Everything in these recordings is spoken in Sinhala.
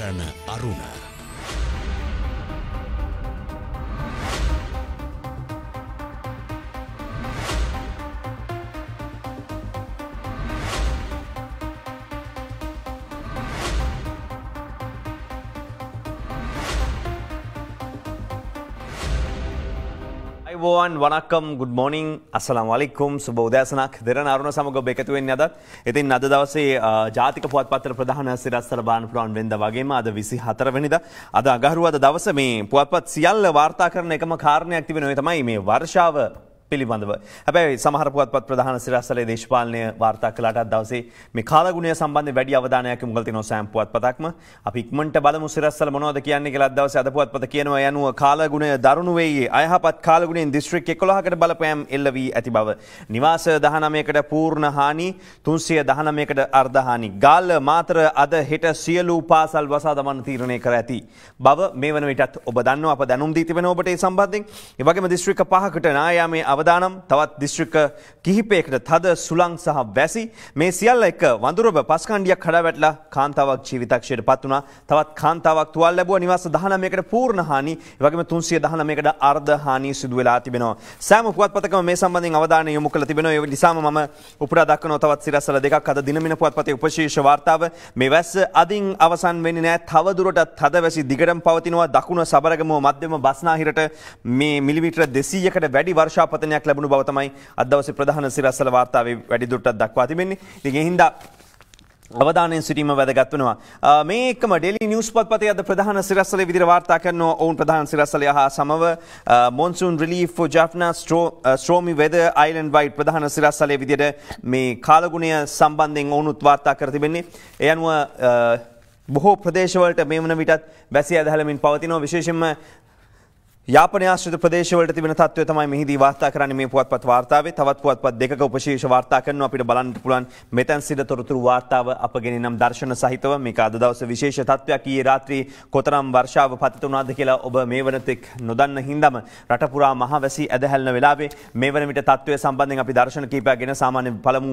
දෙරණ අරුණ. Everyone, වණක්කම්, good morning, assalamu alaikum, සුබ උදෑසනක්. දෙරණ අරුණ සමග ඔබ එකතු වෙන්නේ අද. ඉතින් අද දවසේ ජාතික පුවත්පත්වල ප්‍රධාන සිරස්තල බලන්න පුළුවන් වෙනදා වගේම අද 24 වෙනිදා අද අගහරුවාදා දවසේ මේ පුවත්පත් සියල්ල වාර්තා කරන එකම කාරණයක් තිබෙනවා. ඒ තමයි මේ වර්ෂාව පිළිබඳව. හැබැයි සමහර පුවත්පත් ප්‍රධාන සිරස්තලයේ දේශපාලනය වාර්තා කළාට අද දවසේ මේ කාලගුණය සම්බන්ධයෙන් වැඩි අවධානයක් යොමු කරලා තිනවා සෑම පුවත්පතක්ම. අපි ඉක්මනට බලමු සිරස්තල මොනවද කියන්නේ කියලා අද දවසේ අද පුවත්පත කියනවා යනුව කාලගුණය දරුණු වෙයි. අයහපත් කාලගුණයෙන් දිස්ත්‍රික් 11කට බලපෑම් එල්ල වී ඇති බව. නිවාස 19කට පූර්ණ හානි 319කට අර්ධ හානි. ගාල්ල මාතර අද හෙට සියලු පාසල් වසා දමන්න තීරණය කර ඇති බව මේ වන විටත් ඔබ දන්නවා. අප දැනුම් දී තිබෙනවා ඔබට ඒ සම්බන්ධයෙන්. ඒ වගේම දිස්ත්‍රික් 5කට නායාමේ අවදානම් තවත් දිස්ත්‍රික් කිහිපයකට තද සුළං සහ වැසි මේ සියල්ල එක වඳුරබ පස්කණ්ඩියක් කඩා වැටලා කාන්තාවක් ජීවිතක්ෂයට පත් වුණා. තවත් කාන්තාවක් තුවාල ලැබුවා. නිවාස 19කට පූර්ණ හානි, ඒ වගේම 319කට අර්ධ හානි සිදු වෙලා තිබෙනවා. සෑම පුවත්පතකම මේ සම්බන්ධයෙන් අවධානය යොමු කරලා තිබෙනවා. ඒ නිසාම මම උපුරා දක්වනවා තවත් සිරස්තල දෙකක්. අද දිනමින පුවත්පතේ උපශීර්ෂ වාර්තාව මේ වැස්ස අදින් අවසන් වෙන්නේ නැහැ. තව දුරටත් තද වැසි දිගටම පවතිනවා. දකුණ සබරගමුව මධ්‍යම බස්නාහිරට මේ මිලිමීටර 200කට වැඩි වර්ෂාපතනයක් ලැබුණු බව තමයි අද දවසේ ප්‍රධාන සිරස්තල වාර්තාවේ වැඩිදුරටත් දක්වා තිබෙන්නේ. ඉතින් ඒ හින්දා අවධානයෙන් සිටීම වැදගත් වෙනවා. මේ එක්කම ඩේලි නිවුස් පොත්පතේ අද ප්‍රධාන සිරස්තලයේ විදිහට වාර්තා කරන ඔවුන් ප්‍රධාන සිරස්තලය හා සමව monsoon relief for Jaffna stormy weather island wide ප්‍රධාන සිරස්තලයේ විදිහට මේ කාලගුණය සම්බන්ධයෙන් ඔවුනුත් වාර්තා කර තිබෙන්නේ. ඒ අනුව බොහෝ ප්‍රදේශවලට මේ වන විටත් වැසි ඇදහැලමින් පවතිනවා. විශේෂයෙන්ම යාපනය ආශ්‍රිත ප්‍රදේශවලට තිබෙන තත්ත්වය තමයි මෙහිදී වාර්තා කරන්නේ මේ පුවත්පත් වාර්තාවේ. තවත් පුවත්පත් දෙකක උපශීර්ෂ වාර්තා කරනවා. අපිට බලන්න පුළුවන් මෙතෙන් සිට තොරතුරු වාර්තාව අපගෙන නම් දර්ශන සහිතව මේක අද දවසේ විශේෂ තත්ත්වයක්. ඊයේ රාත්‍රියේ කොතරම් වර්ෂාව පතිත වුණාද කියලා ඔබ මේ වනතෙක් නොදන්න හින්දාම රට පුරා මහවැසි ඇදහැල්න වෙලාවේ මේ වන විට තත්ත්වය සම්බන්ධයෙන් අපි දර්ශන කීපයක් ගෙන සාමාන්‍ය පළමු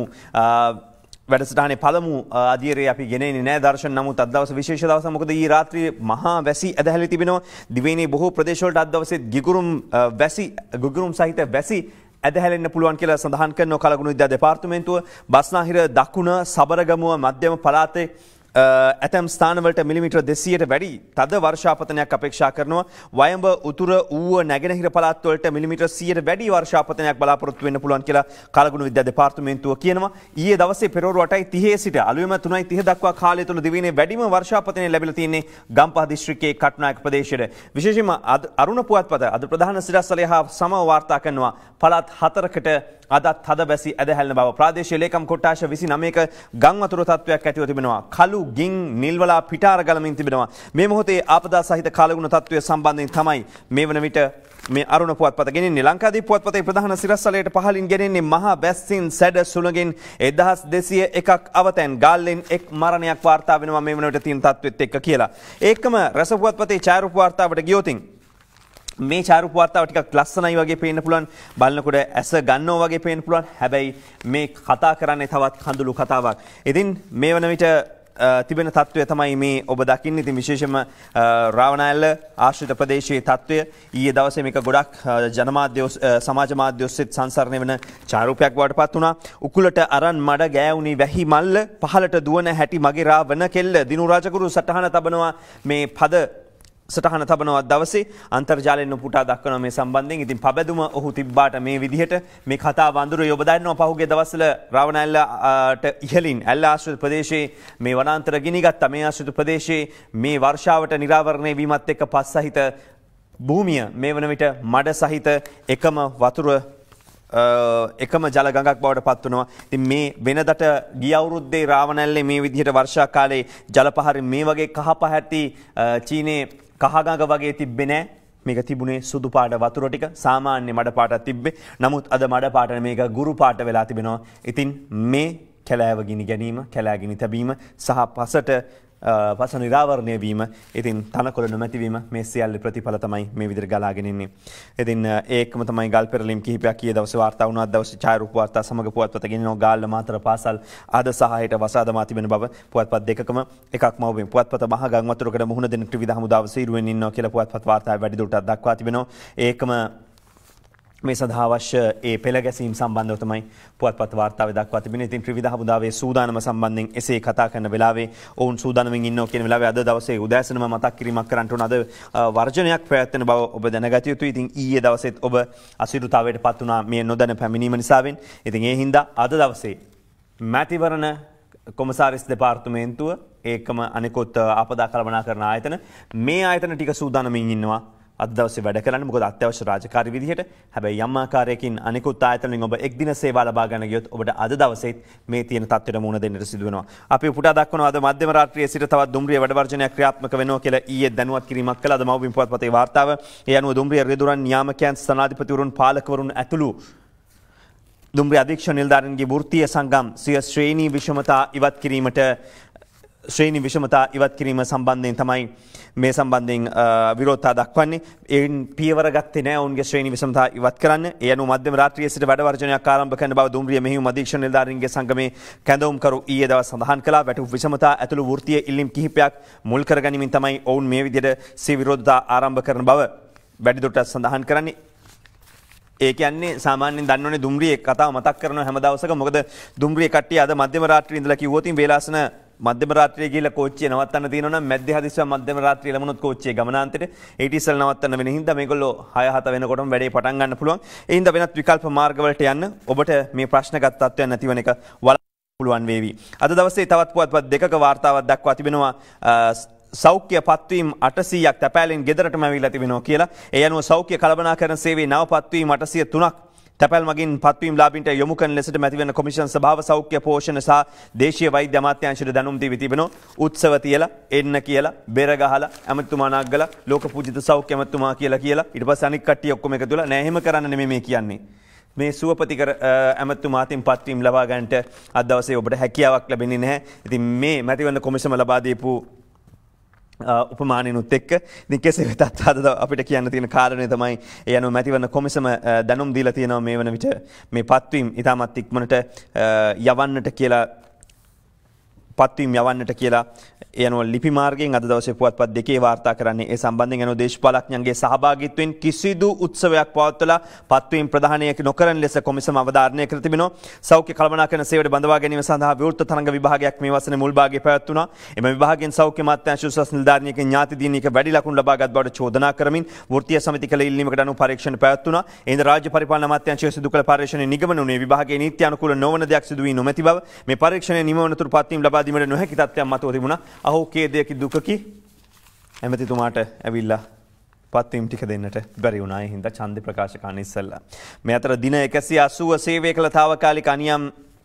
වැඩසටහනේ පළමු අධීරයේ අපි ගෙනෙන්නේ නැහැ දර්ශන. නමුත් අද දවසේ විශේෂ දවසක්. මොකද ඊ රාත්‍රියේ මහා වැසි ඇදහැලි තිබෙනවා. දිවයිනේ බොහෝ ප්‍රදේශවලට අද දවසේ ගිගුරුම් සහිත වැසි ඇදහැලෙන්න පුළුවන් කියලා සඳහන් කරනවා කලගුණ විද්‍යා දෙපාර්තමේන්තුව. බස්නාහිර දකුණ සබරගමුව මධ්‍යම පළාතේ ඇතැම් ස්ථානවලට මිලිමීටර 200ට වැඩි තද වර්ෂාපතනයක් අපේක්ෂා කරනවා. වයඹ උතුර ඌව නැගෙනහිර පළාත්වලට මිලිමීටර 100ට වැඩි වර්ෂාපතනයක් බලාපොරොත්තු වෙන්න පුළුවන් කියලා කාලගුණ විද්‍යා දෙපාර්තමේන්තුව කියනවා. ඊයේ දවසේ පෙරවරු 8:30 සිට අලුයම 3:30 දක්වා කාලය තුල දිවයිනේ වැඩිම වර්ෂාපතනය ලැබිලා තියෙන්නේ ගම්පහ දිස්ත්‍රික්කයේ කටුනායක ප්‍රදේශයේ. විශේෂයෙන්ම අරුණ පුවත්පත අද ප්‍රධාන සිරස්තලය හා සමව වාර්තා කරනවා පළාත් 4කට අදත් හද බැසි ඇදහැල්න බව. ප්‍රාදේශීය ලේකම් කොට්ටාශ 29ක ගම් වතුර තත්ත්වයක් ඇතිව තිබෙනවා. කළු ගින් නිල්වලා පිටාර ගලමින් තිබෙනවා. මේ මොහොතේ ආපදා සහිත කාලගුණ තත්ත්වය සම්බන්ධයෙන් තමයි මේ වන විට මේ අරුණ පුවත්පත ගෙනෙන්නේ. ලංකාදීප පුවත්පතේ ප්‍රධාන සිරස්තලයට පහලින් ගෙනෙන්නේ මහා වැස්සින් සැඩ සුළඟෙන් 1201ක් අවතැන් ගාල්ලෙන් එක් මරණයක් වාර්තා වෙනවා මේ වන විට තියෙන තත්ත්වෙත් එක්ක කියලා. ඒකම රස පුවත්පතේ ඡායාරූප වාර්තාවට ගියොතින් මේ ඡායාරූප වාර්තාව ටිකක් ලස්සනයි වගේ පේන්න පුළුවන්. බලනකොට ඇස ගන්නවා වගේ පේන්න පුළුවන්. හැබැයි මේ කතා කරන්නේ තවත් කඳුළු කතාවක්. ඉතින් මේ වන විට තිබෙන තත්ත්වය තමයි මේ ඔබ දකින්නේ. ඉතින් විශේෂයෙන්ම රාවණෑල්ල ආශ්‍රිත ප්‍රදේශයේ තත්ත්වය ඊයේ දවසේ මේක ගොඩක් ජනමාධ්‍ය සමාජ මාධ්‍ය ඔස්සේ සංසරණය වෙන ඡායාරූපයක් බවට පත් වුණා. උකුලට අරන් මඩ ගෑවුනි වැහි මල්ල පහලට දුවන හැටි මගේ රාවණ කෙල්ල දිනු රාජකුරු සටහන තබනවා මේ පද සටහන තබනවා දවසේ අන්තර්ජාලයෙන් උපුටා දක්වනවා මේ සම්බන්ධයෙන්. ඉතින් පබැදුම ඔහු තිබ්බාට මේ විදිහට මේ කතාව අඳුරේ ඔබ දන්නවා පහුගිය දවස්වල රාවණඇල්ලට ඉහළින් ඇල්ල ආශ්‍රිත ප්‍රදේශයේ මේ වනාන්තර ගිනිගත්තා. මේ ආශ්‍රිත ප්‍රදේශයේ මේ වර්ෂාවට නිරාවරණය වීමත් එක්ක පස් සහිත භූමිය මේ වන විට මඩ සහිත එකම වතුර එකම ජල ගඟක් බවට පත් වෙනවා. ඉතින් මේ වෙනදට ගිය අවුරුද්දේ රාවණැල්ලේ මේ විදිහට වර්ෂා කාලේ ජල පහර මේ වගේ කහ පහැටි චීනේ කහගඟ වගේ තිබ්බේ නැහැ. මේක තිබුණේ සුදු පාට වතුර ටික සාමාන්‍ය මඩ පාටක් තිබ්බේ. නමුත් අද මඩ පාට මේක ගුරු පාට වෙලා තිබෙනවා. ඉතින් මේ කැලෑව ගිනි ගැනීම, කැලෑ ගිනි තැබීම සහ පසට පස නිරාවරණය වීම ඉතින් තනකොළ නොමැතිවීම මේ සියල්ල ප්‍රතිඵල තමයි මේ විදිහට ගලාගෙන ඉන්නේ. ඉතින් ඒකම තමයි ගල් පෙරලීම් කිහිපයක් ඊයේ දවසේ වාර්තා වුණා. අද දවසේ ඡායාරූප වාර්තා සමග පුවත්පත ගෙනිනවා ගාල්ල මාතර පාසල් අද සහ හෙට වසාදමා තිබෙන බව පුවත්පත් දෙකකම එකක් මවමින් පුවත්පත මහා ගම් වතුරකට මුහුණ දෙන ත්‍රිවිධ හමුදාව සීරුවෙන් ඉන්නවා කියලා පුවත්පත් වාර්තාවේ වැඩි දුරටත් දක්වා තිබෙනවා. ඒකම මේ සඳහා අවශ්‍ය ඒ පෙළ ගැසීම් සම්බන්ධව තමයි පුවත්පත් වාර්තාවේ දක්වා තිබෙන්නේ. ඉතින් ත්‍රිවිධ හමුදාවේ සූදානම සම්බන්ධයෙන් එසේ කතා කරන වෙලාවේ ඔවුන් සූදානමින් ඉන්නවා කියන වෙලාවේ අද දවසේ උදෑසනම මතක් කිරීමක් කරන්නට උන අද වර්ජනයක් පැවැත්වෙන බව ඔබ දැනගත යුතුයි. ඉතින් ඊයේ දවසේත් ඔබ අසිරුතාවයට පත් වුණා මේ නොදැන පැමිණීම නිසාවෙන්. ඉතින් ඒ හින්දා අද දවසේ මැතිවරණ කොමසාරිස් දෙපාර්තමේන්තුව ඒකම අනිකුත් ආපදා කළමනාකරන ආයතන මේ ආයතන ටික සූදානමින් ඉන්නවා අද දවසේ වැඩ කරන්න. මොකද අත්‍යවශ්‍ය රාජකාරී විදිහට. හැබැයි යම් ආකාරයකින් අනිකුත් ආයතන වලින් ඔබ එක් දින සේවා ලබා ගන්න ගියොත් ඔබට අද දවසේත් මේ තියෙන තත්ත්වෙට මුහුණ දෙන්නට සිදු වෙනවා. අපි උපුටා දක්වනවා අද මධ්‍යම රාත්‍රියේ සිට තවත් දුම්රිය වැඩ වර්ජනයක් ක්‍රියාත්මක වෙනවා කියලා ඊයේ දැනුවත් කිරීමක් කළා. අද මව්බිම් පුවත්පතේ වාර්තාව. ඒ අනුව දුම්රිය රියදුරන් නියාමකයන් ස්ථානාධිපතිවරුන් පාලකවරුන් ඇතුළු දුම්රිය අධීක්ෂණ නිලධාරීන්ගේ වෘත්තීය සංගම් සිය ශ්‍රේණී විෂමතා ඉවත් කිරීම සම්බන්ධයෙන් තමයි මේ සම්බන්ධයෙන් විරෝධතා දක්වන්නේ. එයින් පියවර ගත්තේ නැහැ ඔවුන්ගේ ශ්‍රේණී විෂමතා ඉවත් කරන්න. ඒ අනුව මධ්‍යම රාත්‍රියේ සිට වැඩ වර්ජනයක් ආරම්භ කරන බව දුම්රිය මෙහෙයුම් අධීක්ෂණ නිලධාරීන්ගේ සංගමේ කැඳවුම්කරු ඊයේ දවස් සඳහන් කළා. වැටුප් විෂමතා ඇතුළු වෘත්තීය ඉල්ලීම් කිහිපයක් මුල් කරගනිමින් තමයි ඔවුන් මේ විදිහට සිය විරෝධතා ආරම්භ කරන බව වැඩිදුරටත් සඳහන් කරන්නේ. ඒ කියන්නේ සාමාන්‍යයෙන් දන්නවනේ දුම්රියේ කතාව මතක් කරනවා හැම දවසක. මොකද දුම්රියේ කට්ටිය අද මධ්‍යම රාත්‍රියේ ඉඳලා කිව්වොත් වේලාසන මධ්‍යම රාත්‍රියේ ගිහිල්ලා කෝච්චිය නවත්තන්න තියෙනවා නම් මැද්දේ හදිස්සියෙන් මධ්‍යම රාත්‍රියේ ළමුණොත් කෝච්චියේ ගමනාන්තයට ඊට ඉස්සෙල් නවත්තන්න වෙන හින්දා මේගොල්ලෝ 6-7 වෙනකොටම වැඩේ පටන් ගන්න පුළුවන්. ඒ හින්දා වෙනත් විකල්ප මාර්ග වලට යන්න ඔබට මේ ප්‍රශ්නගත තත්ත්වයන් නැතිවන එක පුළුවන් වේවි. අද දවසේ තවත් පුවත්පත් දෙකක වාර්තාවක් දක්වා තිබෙනවා සෞඛ්‍ය පත්වීම් 800ක් තැපෑලෙන් ගෙදරටම ඇවිල්ලා තිබෙනවා කියලා. ඒ අනුව සෞඛ්‍ය කළමනාකරණ සේවයේ නව පත්වීම් 803ක් තැපැල් මගින් පත්වීම් ලාභීන්ට යොමු කරන ලෙසට මැතිවරණ කොමිෂන් සභාව සෞඛ්‍ය පෝෂණ සහ දේශීය වෛද්‍ය අමාත්‍යාංශයට දැනුම් දී තිබෙනවා. උත්සව තියලා එන්න කියලා බෙර ගහලා ඇමතුමා නාග්ගලා ලෝක පූජිත සෞඛ්‍ය ඇමතුමා කියලා ඊට පස්සේ අනික් කට්ටිය ඔක්කොම එකතු වෙලා නෑ එහෙම කරන්න නෙමෙයි මේ කියන්නේ. මේ සුවපතිකර ඇමතුමාතින් පත්වීම් ලබා ගන්නට අද දවසේ ඔබට හැකියාවක් ලැබෙන්නේ නැහැ. ඉතින් මේ මැතිවරණ කොමිෂම ලබා දීපු උපමානිනුත් එක්ක ඉතින් කෙසේ වෙතත් අද අපිට කියන්න තියෙන කාරණේ තමයි ඒ අනුව මැතිවරණ කොමිසම දැනුම් දීලා තියෙනවා මේ වන විට මේ පත්වීම් ඉතාමත් ඉක්මනට යවන්නට කියලා ඒ අනුව ලිපි මාර්ගයෙන් අද දවසේ පුවත්පත් දෙකේ වාර්තා කරන්නේ ඒ සම්බන්ධයෙන් අනුව දේශපාලඥයන්ගේ සහභාගීත්වයෙන් කිසිදු උත්සවයක් පවත්වලා පත්වීම් ප්‍රදානය නොකරන ලෙස කොමිසම අවධාරණය කර තිබෙනවා. සෞඛ්‍ය කළමනාකරණ සේවයට බඳවා ගැනීම සඳහා විවෘත තරඟ විභාගයක් මේ වසරේ මුල් භාගයේ පැවැත්වුණා. එම විභාගයෙන් සෞඛ්‍ය අමාත්‍යාංශ උසස් නිලධාරියෙකුගේ ඥාති දිනයක වැඩි ලකුණු ලබාගත් බවට චෝදනා කරමින් වෘත්තීය සමිති කළ ඉල්ලීමකට අනුව පරීක්ෂණ පැවැත්වුණා. එයින් රාජ්‍ය පරිපාලන අමාත්‍යාංශය සිදු කළ පරීක්ෂණයේ නිගමන වුණේ විභාගයේ නීති අනුකූල නොවන දෙයක් සිදු වී නොමැති බව. මේ පරීක්ෂණයේ නිමවනතුරු පත්වීම් ලබා දීමට නොහැකි තත්ත්වයක් මතුව තිබුණා. අහෝ කේදයකි දුකකි ඇමතිතුමාට ඇවිල්ලා පත්වීම් ටික දෙන්නට බැරි වුණා. ඒ හින්දා ඡන්ද ප්‍රකාශ කරන්න ඉස්සෙල්ලා මේ අතර දින 180 සේවය කළ තාවකාලික අනියම්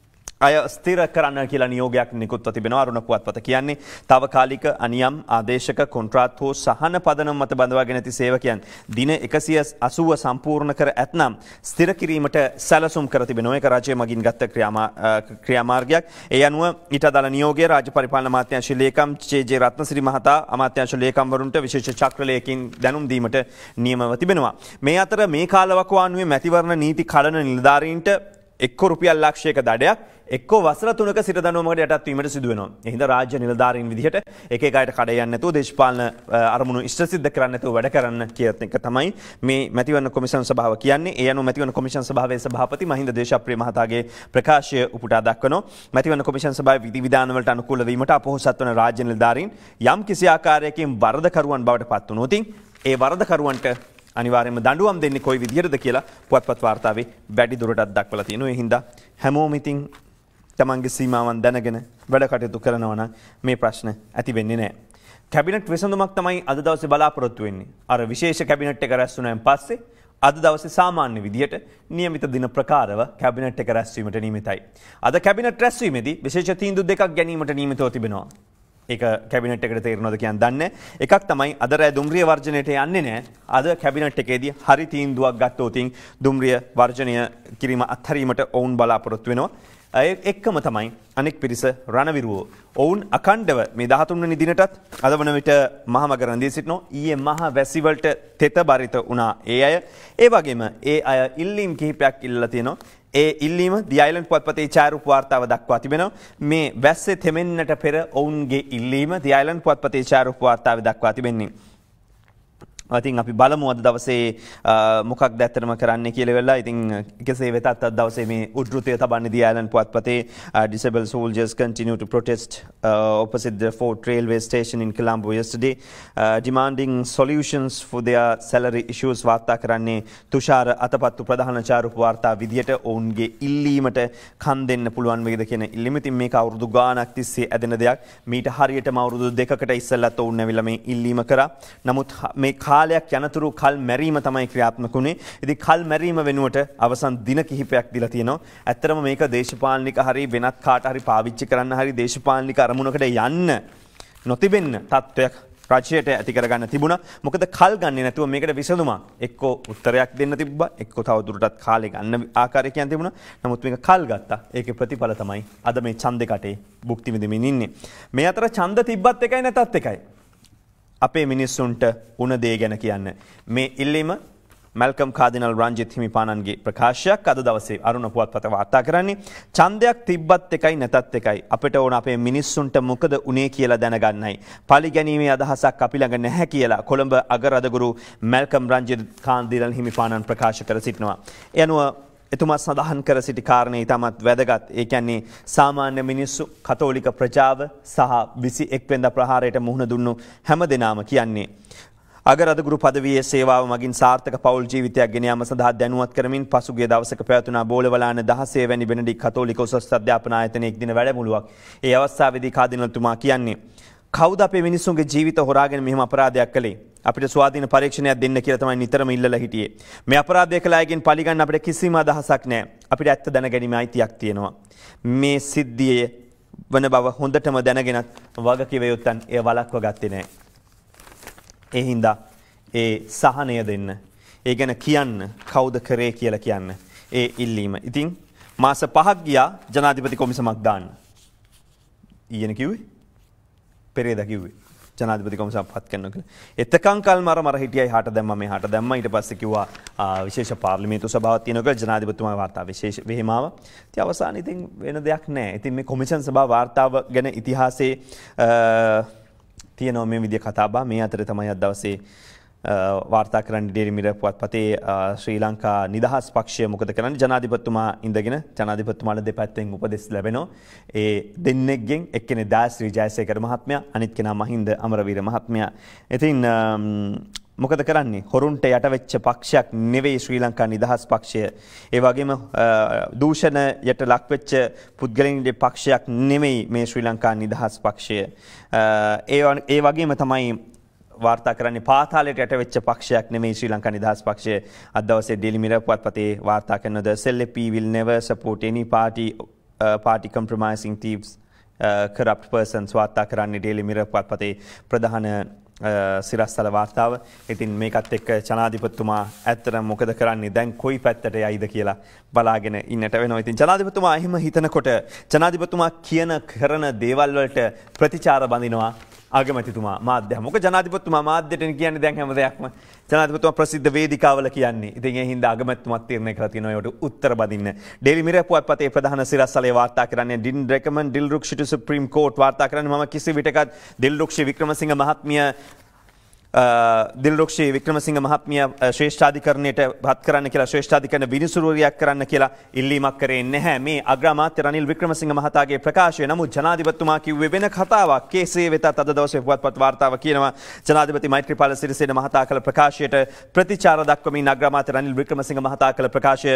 අය ස්ථිර කරන්න කියලා නියෝගයක් නිකුත්ව තිබෙනවා. අරුණ පුවත්පත කියන්නේ තාවකාලික අනියම් ආදේශක කොන්ත්‍රාත් හෝ සහන පදනම මත බඳවාගෙන ඇති සේවකයන් දින 180 සම්පූර්ණ කර ඇතනම් ස්ථිර කිරීමට සැලසුම් කර තිබෙනවා. ඒක රජය මගින් ගත්ත ක්‍රියාමාර්ගයක්. ඒ අනුව ඊට අදාළ නියෝගය රාජ්‍ය පරිපාලන අමාත්‍යාංශ ලේකම් ජේ.ජේ. රත්නසිරි මහතා අමාත්‍යාංශ ලේකම්වරුන්ට විශේෂ චක්‍රලයකින් දැනුම් දීමට නියමව තිබෙනවා. මේ අතර මේ කාලවකවානුවේ මැතිවරණ නීති කඩන නිලධාරීන්ට එක්ක රුපියල් ලක්ෂයක දඩයක් එක්ක වසර 3ක සිට දඬුවමකට යටත් වීමට සිදු වෙනවා. ඒ හින්දා රාජ්‍ය නිලධාරීන් විදිහට එක එක අයට කඩ යන්නේ නැතුව දේශපාලන අරමුණු ඉෂ්ට සිද්ධ කරන්නේ නැතුව වැඩ කරන්න කියන එක තමයි මේ මැතිවරණ කොමිෂන් සභාව කියන්නේ. ඒ අනුව මැතිවරණ කොමිෂන් සභාවේ සභාපති මහින්ද දේශප්‍රිය මහතාගේ ප්‍රකාශය උපුටා දක්වනවා. මැතිවරණ කොමිෂන් සභාවේ විධි විධාන වලට අනුකූල වීමට අපොහොසත් වන රාජ්‍ය නිලධාරීන් යම් කිසි ආකාරයකින් වරදකරුවන් බවට පත් වුණොත් ඒ වරදකරුවන්ට අනිවාර්යයෙන්ම දඬුවම් දෙන්නේ කොයි විදිහටද කියලා පුවත්පත් වාර්තාවේ වැඩි දුරටත් දක්වලා තියෙනවා. ඒ හින්දා හැමෝම ඉතින් තමන්ගේ සීමාවන් දැනගෙන වැඩ කටයුතු කරනවා නම් මේ ප්‍රශ්න ඇති වෙන්නේ නැහැ. කැබිනට් විසඳුමක් තමයි අද දවසේ බලාපොරොත්තු වෙන්නේ. අර විශේෂ කැබිනට් එක රැස් වුණාන් පස්සේ අද දවසේ සාමාන්‍ය විදියට නියමිත දින ප්‍රකාරව කැබිනට් එක රැස්වීමට නියමිතයි. අද කැබිනට් රැස්වීමේදී විශේෂ තීන්දුව දෙකක් ගැනීමට නියමිතව තිබෙනවා. ඒක කැබිනට් එකට තේරෙනවද කියන්නේ දන්නේ නැහැ. එකක් තමයි අද රෑ දුම්රිය වර්ජනයට යන්නේ නැහැ. අද කැබිනට් එකේදී හරි තීන්දුවක් ගත්තොත් දුම්රිය වර්ජනය කිරීම අත්හැරීමට ඔවුන් බලාපොරොත්තු වෙනවා. එක්කම තමයි අනෙක් පිරිස රණවිරුවෝ. ඔවුන් අඛණ්ඩව මේ 13 වෙනි දිනටත් අද වන විට මහමග රැඳී සිටිනෝ. ඊයේ මහ වැසි වලට තෙත බරිත වුණා ඒ අය. ඒ වගේම ඒ අය ඉල්ලීම් කිහිපයක් ඉල්ලලා තියෙනවා. ඒ ඉල්ලීම The Island පුවත්පතේ ඡායාරූප වාර්තාව දක්වා තිබෙනවා. මේ වැස්සේ තෙමෙන්නට පෙර ඔවුන්ගේ ඉල්ලීම The Island පුවත්පතේ ඡායාරූප වාර්තාවේ දක්වා තිබෙන්නේ. ඉතින් අපි බලමු අද දවසේ මොකක්ද ඇත්තටම කරන්න කියලා වෙලා. ඉතින් කෙසේ වෙතත් අද දවසේ මේ උද්ෘතය තබන්නේ The Island පුවත්පතේ disabled soldiers continue to protest opposite the Fort Railway station in Colombo yesterday demanding solutions for their salary issues. වාර්තා කරන්නේ තුෂාර අතපත්තු ප්‍රධාන ඡායාරූප වාර්තා විදියට ඔවුන්ගේ ඉල්ලීමට කන් දෙන්න පුළුවන් වේද කියන ඉල්ලීම. ඉතින් මේක අවුරුදු ගාණක් තිස්සේ ඇදෙන දෙයක්. මීට හරියටම අවුරුදු දෙකකට ඉස්සෙල්ලත් ඔවුන් ඇවිල්ලා මේ ඉල්ලීම කරා. නමුත් මේ කාලයක් යනතුරු කල් මැරීම තමයි ක්‍රියාත්මක වුණේ. ඉතින් කල් මැරීම වෙනුවට අවසන් දින කිහිපයක් දීලා තියෙනවා. ඇත්තරම මේක දේශපාලනික හරි වෙනත් කාට හරි පාවිච්චි කරන්න හරි දේශපාලනික අරමුණකට යන්න නොතිබෙන්න තත්වයක් රජයට ඇති කරගන්න තිබුණා. මොකද කල් ගන්නේ නැතුව මේකට විසඳුමක් එක්කෝ උත්තරයක් දෙන්න තිබ්බා, එක්කෝ තව දුරටත් කාලේ ගන්න ආකාරය කියන්න තිබුණා. නමුත් මේක කල් ගත්තා. ඒකේ ප්‍රතිඵල තමයි අද මේ ඡන්දේ කටේ භුක්ති විඳින්න ඉන්නේ. මේ අතර ඡන්ද තිබ්බත් එකයි නැතත් එකයි. අපේ මිනිස්සුන්ට උණ දේ ගැන කියන්න. මේ ඉල්ලීම මැල්කම් කාදිනල් රංජිත් හිමිපාණන්ගේ ප්‍රකාශයක් අද දවසේ අරුණ පුවත්පත වාර්තා කරන්නේ. ඡන්දයක් තිබ්බත් එකයි නැතත් එකයි. අපිට ඕන අපේ මිනිස්සුන්ට මොකද උනේ කියලා දැනගන්නයි. පරිගැනීමේ අදහසක් අපි ළඟ නැහැ කියලා කොළඹ අගරදගුරු මැල්කම් රංජිත් කාදිනල් හිමිපාණන් ප්‍රකාශ කර සිටිනවා. ඒ අනුව එතුමා සඳහන් කර සිටි කාරණේ ඉතාමත් වැදගත්. ඒ කියන්නේ සාමාන්‍ය මිනිස්සු, කතෝලික ප්‍රජාව සහ 21 වෙනිදා ප්‍රහාරයට මුහුණ දුන්නු හැම දෙනාම කියන්නේ අගරදගුරු පදවියේ සේවාව මගින් සාර්ථක පෞල් ජීවිතයක් ගෙන යාම සඳහා දැනුවත් කරමින් පසුගිය දවසක පැවතුණා බෝලවලාන 16 වැනි බෙනඩික් කතෝලික උසස් අධ්‍යාපන ආයතනයේ එක් දින වැඩමුළුවක්. ඒ අවස්ථාවේදී කාදිනල්තුමා කියන්නේ කවුද අපේ මිනිස්සුන්ගේ ජීවිත හොරාගෙන මෙහෙම අපරාධයක් කළේ? අපිට ස්වාධීන පරීක්ෂණයක් දෙන්න කියලා තමයි නිතරම ඉල්ලලා හිටියේ. මේ අපරාධය කළ අයගෙන් පරිගන්න අපිට කිසිම අදහසක් නැහැ. අපිට ඇත්ත දැනගැනීමේ අයිතියක් තියෙනවා. මේ සිද්ධියේ වන බව හොඳටම දැනගෙනත් වගකීම යොත්තන් එය වළක්ව ගත්තේ නැහැ. ඒ හින්දා ඒ සහනය දෙන්න. ඒ ගැන කියන්න කවුද කරේ කියලා කියන්න. ඒ ඉල්ලීම. ඉතින් මාස 5ක් ගියා ජනාධිපති කොමිසමක් දාන්න. ඊයේන කිව්වේ? පෙරේදා කිව්වේ. ජනාධිපති කොමිසම පත් කරනවා කියලා. එතකන් කල් මර හිටියයි හාට දැම්මා මේ හාට දැම්මා. ඊට පස්සේ කිව්වා විශේෂ පාර්ලිමේන්තු සභාවක් තියෙනවා කියලා ජනාධිපතිතුමා වාර්තා විශේෂ වෙහෙමාව. ඉතින් අවසානයේ ඉතින් වෙන දෙයක් නැහැ. ඉතින් මේ කොමිෂන් සභාව වාර්තාව ගැන ඉතිහාසයේ තියෙනවා මේ විදිය කතාබහ. මේ අතරේ තමයි අද දවසේ වාර්තා කරන්නේ ඩේලි මිරර් පුවත්පතේ ශ්‍රී ලංකා නිදහස් පක්ෂය මොකද කරන්නේ? ජනාධිපතිතුමා ඉඳගෙන ජනාධිපතිතුමාට දෙපැත්තෙන් උපදෙස් ලැබෙනවා. ඒ දෙන්නෙක්ගෙන් එක්කෙනේ දාස්ශ්‍රී ජයසේකර මහත්මයා, අනිත් කෙනා මහින්ද අමරවීර මහත්මයා. ඉතින් මොකද කරන්නේ? හොරුන්ට යටවෙච්ච පක්ෂයක් නෙවෙයි ශ්‍රී ලංකා නිදහස් පක්ෂය. ඒ වගේම දූෂණයට ලක්වෙච්ච පුද්ගලයන්ගේ පක්ෂයක් නෙවෙයි මේ ශ්‍රී ලංකා නිදහස් පක්ෂය. ඒ වගේම තමයි වාර්තා කරන්නේ පාතාලයට යටවෙච්ච පක්ෂයක් නෙමෙයි ශ්‍රී ලංකා නිදහස් පක්ෂය. අද දවසේ ඩේලි මිරර් පුවත්පතේ වාර්තා කරන the SLP will never support any party compromising thieves corrupt persons. වාර්තා කරන්නේ ඩේලි මිරර් පුවත්පතේ ප්‍රධාන සිරස්තල වාර්තාව. ඉතින් මේකත් එක්ක ජනාධිපතිතුමා ඇත්තටම මොකද කරන්නේ? දැන් කොයි පැත්තට යයිද කියලා බලාගෙන ඉන්නට වෙනවා. ඉතින් ජනාධිපතිතුමා එහෙම හිතනකොට ජනාධිපතිතුමා කියන කරන දේවල් වලට ප්‍රතිචාර බඳිනවා ආගමැතිතුමා මාධ්‍ය. මොකද ජනාධිපතිතුමා මාධ්‍යට කියන්නේ දැන් හැම දෙයක්ම ජනාධිපතිතුමා ප්‍රසිද්ධ වේදිකාවල කියන්නේ. ඉතින් ඒ හින්දා ආගමැතිතුමාත් තීරණය කරලා තියෙනවා ඒකට උත්තර බදින්න. ඩේලි මිරර් පුවත්පතේ ප්‍රධාන සිරස්තලයේ වාර්තා කරන්නේ didn't recommend Dilrukshi to Supreme Court. වාර්තා කරන්නේ මම කිසි විටකත් Dilrukshi වික්‍රමසිංහ මහත්මිය දිල්රුක්ෂි වික්‍රමසිංහ මහත්මිය ශ්‍රේෂ්ඨාධිකරණයට පත් කරන්න කියලා ශ්‍රේෂ්ඨාධිකරණ විනිසුරුවරියක් කරන්න කියලා ඉල්ලීමක් කරේ නැහැ. මේ අග්‍රාමාත්‍ය රනිල් වික්‍රමසිංහ මහතාගේ ප්‍රකාශය. නමුත් ජනාධිපතිතුමා කිව්වේ වෙන කතාවක්. කෙසේ වෙතත් අද දවසේ පුවත්පත් වාර්තාව කියනවා ජනාධිපති මෛත්‍රීපාල සිරිසේන මහතා කළ ප්‍රකාශයට ප්‍රතිචාර දක්වමින් අග්‍රාමාත්‍ය රනිල් වික්‍රමසිංහ මහතා කළ ප්‍රකාශය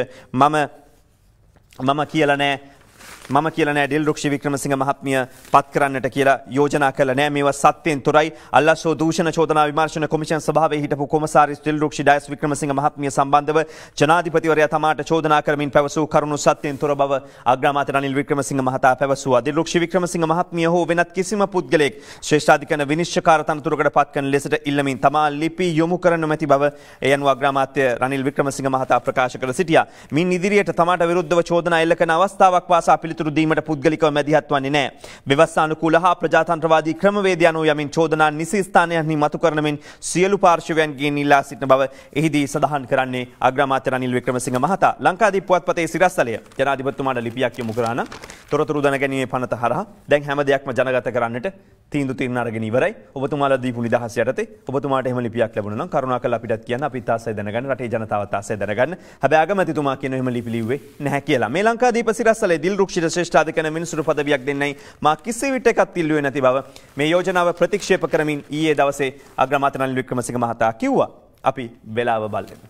මම කියලා නැහැ. මම කියලා නෑ දිල්රුක්ෂි වික්‍රමසිංහ මහත්මිය පත් කරන්නට කියලා යෝජනා කළා නෑ. මේවා සත්‍යයෙන් තොරයි. අල්ලාසෝ දූෂණ චෝදනා විමර්ශන කොමිෂන් සභාවේ හිටපු කොමසාරිස් දිල්රුක්ෂි ඩයස් වික්‍රමසිංහ මහත්මිය සම්බන්ධව ජනාධිපතිවරයා තමාට චෝදනා කරමින් පැවසූ කරුණු සත්‍යයෙන් තොර බව අග්‍රාමාත්‍ය රනිල් වික්‍රමසිංහ මහතා පැවසුවා. දිල්රුක්ෂි වික්‍රමසිංහ මහත්මිය හෝ වෙනත් කිසිම පුද්ගලයෙක් ශ්‍රේෂ්ඨාධිකරණ විනිශ්චයකාර තනතුරකට පත් කරන ලෙසට ඉල්ලමින් තමා ලිපි යොමු කරන්න මැති බව ඒ අනුව අග්‍රාමාත්‍ය රනිල් වික්‍රමසිංහ මහතා ප්‍රකාශ කළ සිටියා. මින් ඉදිරියට තමාට විරුද්ධව චෝදනා එල්ල කරන අවස්ථාවක් වාසා පිළිතුරු දීමට පුද්ගලිකව මැදිහත් වන්නේ නැහැ. ව්‍යවස්ථානුකූල හා ප්‍රජාතන්ත්‍රවාදී ක්‍රමවේද යනු යමින් චෝදනා නිසි ස්ථානයන්හි මතු කරන මෙන් සියලු පාර්ශවයන්ගෙන් ඉල්ලා සිටින බව එහිදී සඳහන් කරන්නේ අග්‍රාමාත්‍ය රනිල් වික්‍රමසිංහ මහතා. ලංකාදීප පුවත්පතේ සිරස්තලය ජනාධිපතිතුමාට ලිපියක් යොමු කරා නම් තොරතුරු දැනගැනීමේ පනත හරහා දැන් හැම දෙයක්ම ජනගත කරන්නට තීන්දුව తీරන අරගෙන ඉවරයි. ඔබතුමාලා දීපු නිදහස යටතේ ඔබතුමාට එහෙම ලිපියක් ලැබුණා නම් කරුණාකරලා අපිටත් කියන්න. අපිත් ආසයි දැනගන්න, රටේ ජනතාවත් ආසයි දැනගන්න. හැබැයි අගමැතිතුමා කියන එහෙම ලිපි ලිව්වේ නැහැ කියලා. මේ ලංකාදීප සිරස්තලේ දිල්රුක්ෂිත ශ්‍රේෂ්ඨාධිකරණ මිනිසුරු පදවියක් දෙන්නයි මා කිසි විටකත් ඉල්ලුවේ නැති බව මේ යෝජනාව ප්‍රතික්ෂේප කරමින් ඊයේ දවසේ අග්‍රාමාත්‍ය රනිල් වික්‍රමසිංහ මහතා කිව්වා. අපි වෙලාව බලමු.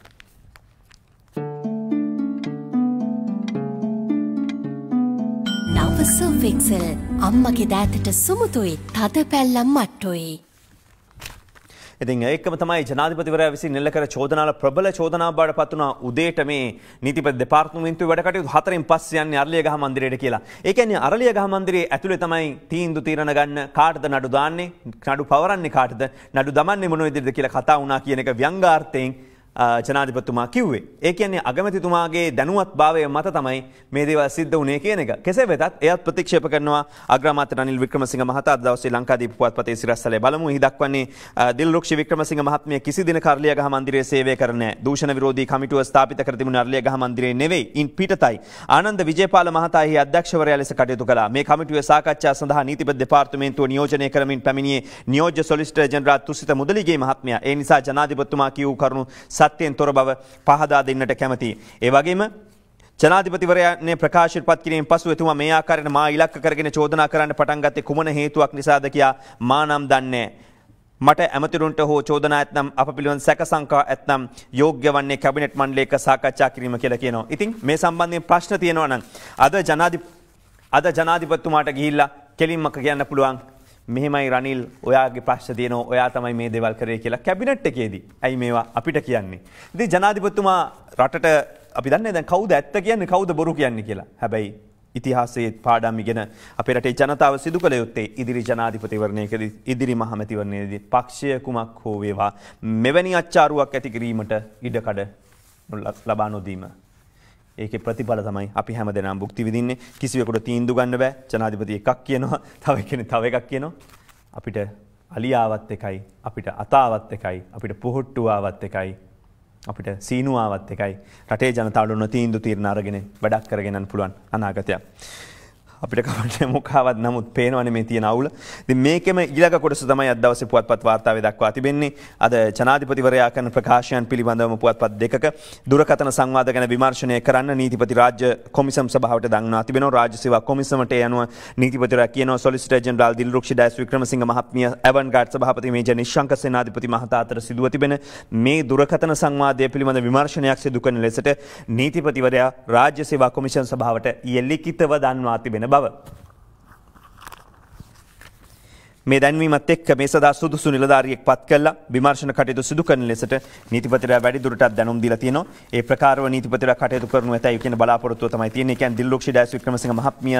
සුෆික්සල් අම්මගේ දෑතට සුමුතුයි තද පැල්ලම් මට්ටුයි. ඉතින් ඒකම තමයි ජනාධිපතිවරයා විසින් එල්ල කර චෝදනාවල ප්‍රබල චෝදනාවක් බවට පත් වුණා උදේට මේ නීතිපති දෙපාර්තමේන්තුවේ වැඩ කටයුතු 4න් පස්සේ යන්නේ අරලියගහ මන්දිරයට කියලා. ඒ කියන්නේ අරලියගහ මන්දිරයේ ඇතුලේ තමයි තීන්දුව తీරන ගන්න කාටද නඩු දාන්නේ, නඩු පවරන්නේ කාටද, නඩු දමන්නේ මොන විදිහටද කියලා කතා වුණා කියන එක ව්‍යංගාර්ථයෙන් ජනාධිපතිතුමා කිව්වේ. ඒ කියන්නේ අගමැතිතුමාගේ දැනුවත්භාවය මත තමයි මේ දේවල් සිද්ධ වුණේ කියන එක. කෙසේ වෙතත් එයත් ප්‍රතික්ෂේප කරනවා අග්‍රාමාත්‍ය රනිල් වික්‍රමසිංහ මහතා. අද දවසේ ලංකාදීප පුවත්පතේ සිරස්තලේ බලමු. එහි දක්වන්නේ දිල්රුක්ෂි වික්‍රමසිංහ මහත්මිය කිසි දිනක අරලියගහ මන්දිරයේ සේවය කරන්නේ නැහැ. දූෂණ විරෝධී කමිටුව ස්ථාපිත කර තිබුණ අරලියගහ මන්දිරයේ නෙවෙයි, ඉන් පිටතයි. ආනන්ද විජේපාල මහතා එහි අධ්‍යක්ෂවරයා ලෙස කටයුතු කළා. මේ කමිටුවේ සාකච්ඡා සඳහා නීතිපති දෙපාර්තමේන්තුව නියෝජනය කරමින් පැමිණියේ නියෝජ්‍ය සොලිසිටර් ජෙනරාල් තුසිත මුදලිගේ මහත්මයා. ඒ නිසා ජනාධිපතිතුමා කියූ කරුණු සත්‍යයෙන් තොර බව පහදා දෙන්නට කැමැතියි. ඒ වගේම ජනාධිපතිවරයාගේ ප්‍රකාශයට පත් කිරීමෙන් පසු එතුමා මේ ආකාරයට මා ඉලක්ක කරගෙන චෝදනා කරන්න පටන් ගත්තේ කුමන හේතුවක් නිසාද කියා මා නම් දන්නේ. මට ඇමතිරුන්ට හෝ චෝදනා ඇතනම් අප පිළිබඳ සැක සංකා ඇතනම් යෝග්‍ය වන්නේ කැබිනට් මණ්ඩලයක සාකච්ඡා කිරීම කියලා කියනවා. ඉතින් මේ සම්බන්ධයෙන් ප්‍රශ්න තියෙනවා නම් අද ජනාධිපතිතුමාට ගිහිල්ලා කෙලින්ම කියන්න පුළුවන් මෙහෙමයි රනිල් ඔයාගේ ප්‍රශ්න තියෙනවා, ඔයා තමයි මේ දේවල් කරේ කියලා කැබිනට් එකේදී. ඇයි මේවා අපිට කියන්නේ? ඉතින් ජනාධිපතිතුමා රටට අපි දන්නේ දැන් කවුද ඇත්ත කියන්නේ කවුද බොරු කියන්නේ කියලා. හැබැයි ඉතිහාසයේ පාඩම් ඉගෙන අපේ රටේ ජනතාව සිදු කළ යුත්තේ ඉදිරි ජනාධිපතිවරණයකදී, ඉදිරි මහමැතිවරණයේදී පක්ෂය කුමක් හෝ වේවා මෙවැනි අච්චාරුවක් ඇති කිරීමට ඉඩකඩ ලබා නොදීම. ඒකේ ප්‍රතිඵල තමයි අපි හැමදෙනාම භුක්ති විඳින්නේ. කිසිවෙකුට තීන්දුව ගන්න බෑ. ජනාධිපති එකක් කියනවා, තව කෙනෙක් තව එකක් කියනවා. අපිට අලියාවත් එකයි, අපිට අතාවත් එකයි, අපිට පොහොට්ටුවාවත් එකයි, අපිට සීනුවාවත් එකයි. රටේ ජනතාවට උන තීන්දුව తీරන අරගෙන වැඩක් කරගෙන යන්න පුළුවන් අනාගතයක්. අපිට කවන්නේ මොකාවත් නමුත් පේනවනේ මේ තියෙන අවුල. ඉතින් මේකෙම ඊළඟ කොටස තමයි අද දවසේ පුවත්පත් වාර්තාවේ දක්වා තිබෙන්නේ. අද ජනාධිපතිවරයා කරන ප්‍රකාශයන් පිළිබඳවම පුවත්පත් දෙකක දුරකථන සංවාද ගැන විමර්ශනය කරන්න නීතිපති රාජ්‍ය කොමිසම් සභාවට දන්වා තිබෙනවා. රාජ්‍ය සේවා කොමිසමට යනුව නීතිපතිවරයා කියනවා සිටර් ජෙනරාල් දිල්රුක්ෂි ඩයස් වික්‍රමසිංහ මහත්මිය ඇවන්ගාඩ් සභාපති මේජර් නිශ්ශංක සේනාධිපති මහතා අතර සිදුව තිබෙන මේ දුරකථන සංවාදය පිළිබඳ විමර්ශනයක් සිදු කරන ලෙසට නීතිපතිවරයා රාජ්‍ය සේවා කොමිෂන් සභාවට ලිඛිතව දන්වා තිබෙන බව. මේ දැන්වීමත් එක්ක මේ සදා සුදුසු නිලධාරියෙක් පත් කළා විමර්ශන කටයුතු සිදු කරන ලෙසට නීතිපතිවරයා වැඩි දුරටත් දැනුම් දීලා තියෙනවා. ඒ ප්‍රකාරව නීතිපතිවරයා කටයුතු කරනු ඇතයි කියන බලාපොරොත්තුව තමයි තියෙන්නේ. කියන්නේ දිල්රුක්ෂි ඩයස් වික්‍රමසිංහ මහත්මිය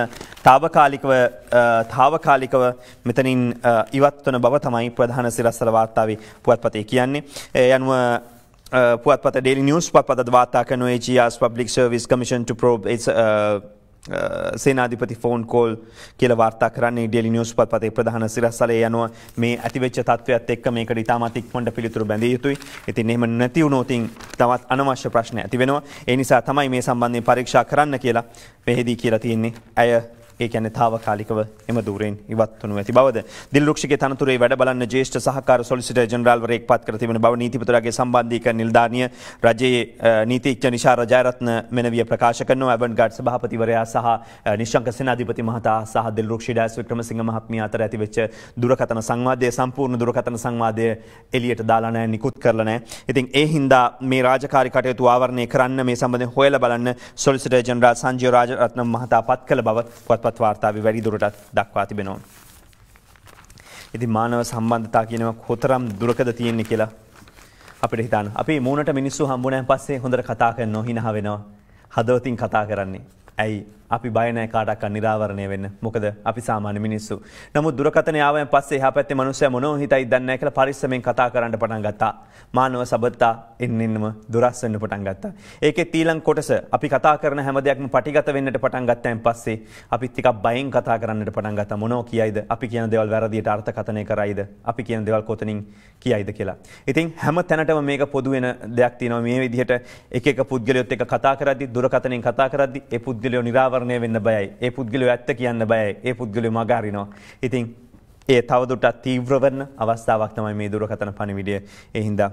తాවකාලිකව මෙතනින් ඉවත් වන බව තමයි ප්‍රධාන සිරස්තල වාර්තාවේ පුවත්පතේ කියන්නේ. ඒ අනුව පුවත්පත Daily News පුවත්පත වාර්තා කරන AGR's Public Service Commission to probe its සේනාධිපති ෆෝන් කෝල් කියලා වාර්තා කරන්නේ Daily News පුවත්පතේ ප්‍රධාන සිරස්තලයේ යනවා. මේ ඇතිවෙච්ච තත්ත්වයක් එක්ක මේකට ඉතාමත් ඉක්මනට පිළිතුරු බැඳිය යුතුයි. ඉතින් එහෙම නැති වුණොත් තවත් අනවශ්‍ය ප්‍රශ්න ඇති වෙනවා. ඒ නිසා තමයි මේ සම්බන්ධයෙන් පරීක්ෂා කරන්න කියලා මෙහිදී කියලා තියෙන්නේ. ඇය ඒ කියන්නේ తాවකාලිකව එම ධූරයෙන් ඉවත් වනු ඇති බවද දිල්රුක්ෂිගේ තනතුරේ වැඩ බලන්න ජ්‍යෙෂ්ඨ සහකාර සොලිසිටර් ජෙනරාල් වරයෙක් පත් කර තිබෙන බව නීතිපතිවරයාගේ සම්බන්ධීකරණ නිලධාරිය රජයේ නීතිඥ නිශාර ජයරත්න මෙනවිය ප්‍රකාශ කරනවා. ඇවන්ගාඩ් සභාපතිවරයා සහ නිශ්ශංක සේනාධිපති මහතා සහ දිල්රුක්ෂි ඩයස් වික්‍රමසිංහ මහත්මිය අතර ඇතිවෙච්ච දුරකථන සංවාදයේ සම්පූර්ණ දුරකථන සංවාදය එළියට දාලා නැහැ, නිකුත් කරලා නැහැ. ඉතින් ඒ හින්දා මේ රාජකාරී කටයුතු ආවරණය කරන්න මේ සම්බන්ධයෙන් හොයලා බලන්න සොලිසිටර් ජෙනරාල් සංජීව රාජරත්න මහතා පත් කළ බව පුවත්පත් වාර්තාවේ වැඩි දුරටත් දක්වා තිබෙනවා. ඉතින් මානව සම්බන්ධතා කියනවා කොතරම් දුරකද තියෙන්නේ කියලා අපිට හිතන්න. අපි මූණට මිනිස්සු හම්බුනන් පස්සේ හොඳට කතා කරනවා, හිනහ වෙනවා. හදවතින් කතා කරන්නේ. ඇයි අපි බය නැහැ කාටවත් නිරාවරණය වෙන්න. මොකද අපි සාමාන්‍ය මිනිස්සු. නමුත් දුරකථනය ආවම පස්සේ එහා පැත්තේ මිනිස්සයා මොනෝ හිතයි දන්නේ නැහැ කියලා පරිස්සමෙන් කතා කරන්න පටන් ගත්තා. මානව සබත්තා එන්නෙන්නම දුරස් වෙන්න පටන් ගත්තා. ඒකේ ඊළඟ කොටස අපි කතා කරන හැම දෙයක්ම පටිගත වෙන්නට පටන් ගත්තාන් පස්සේ අපි ටිකක් බයෙන් කතා කරන්නට පටන් ගත්තා. මොනෝ කියයිද? අපි කියන දේවල් වැරදියට අර්ථකථනය කරයිද? අපි කියන දේවල් කොතනින් කියයිද කියලා. ඉතින් හැම තැනටම මේක පොදු වෙන දෙයක් තියෙනවා. මේ විදිහට එක එක පුද්ගලයොත් එක්ක කතා කරද්දි දුරකථනයෙන් කතා කරද්දි ඒ පුද්ගලයෝ නිරාවරණය වෙන්න බයයි. ඒ පුද්ගලයෝ ඇත්ත කියන්න බයයි. ඒ පුද්ගලයෝ මග හරිනවා. ඉතින් ඒ තවදුරටත් තීව්‍ර වෙන අවස්ථාවක් තමයි මේ දුරකථන පණිවිඩය. ඒ හින්දා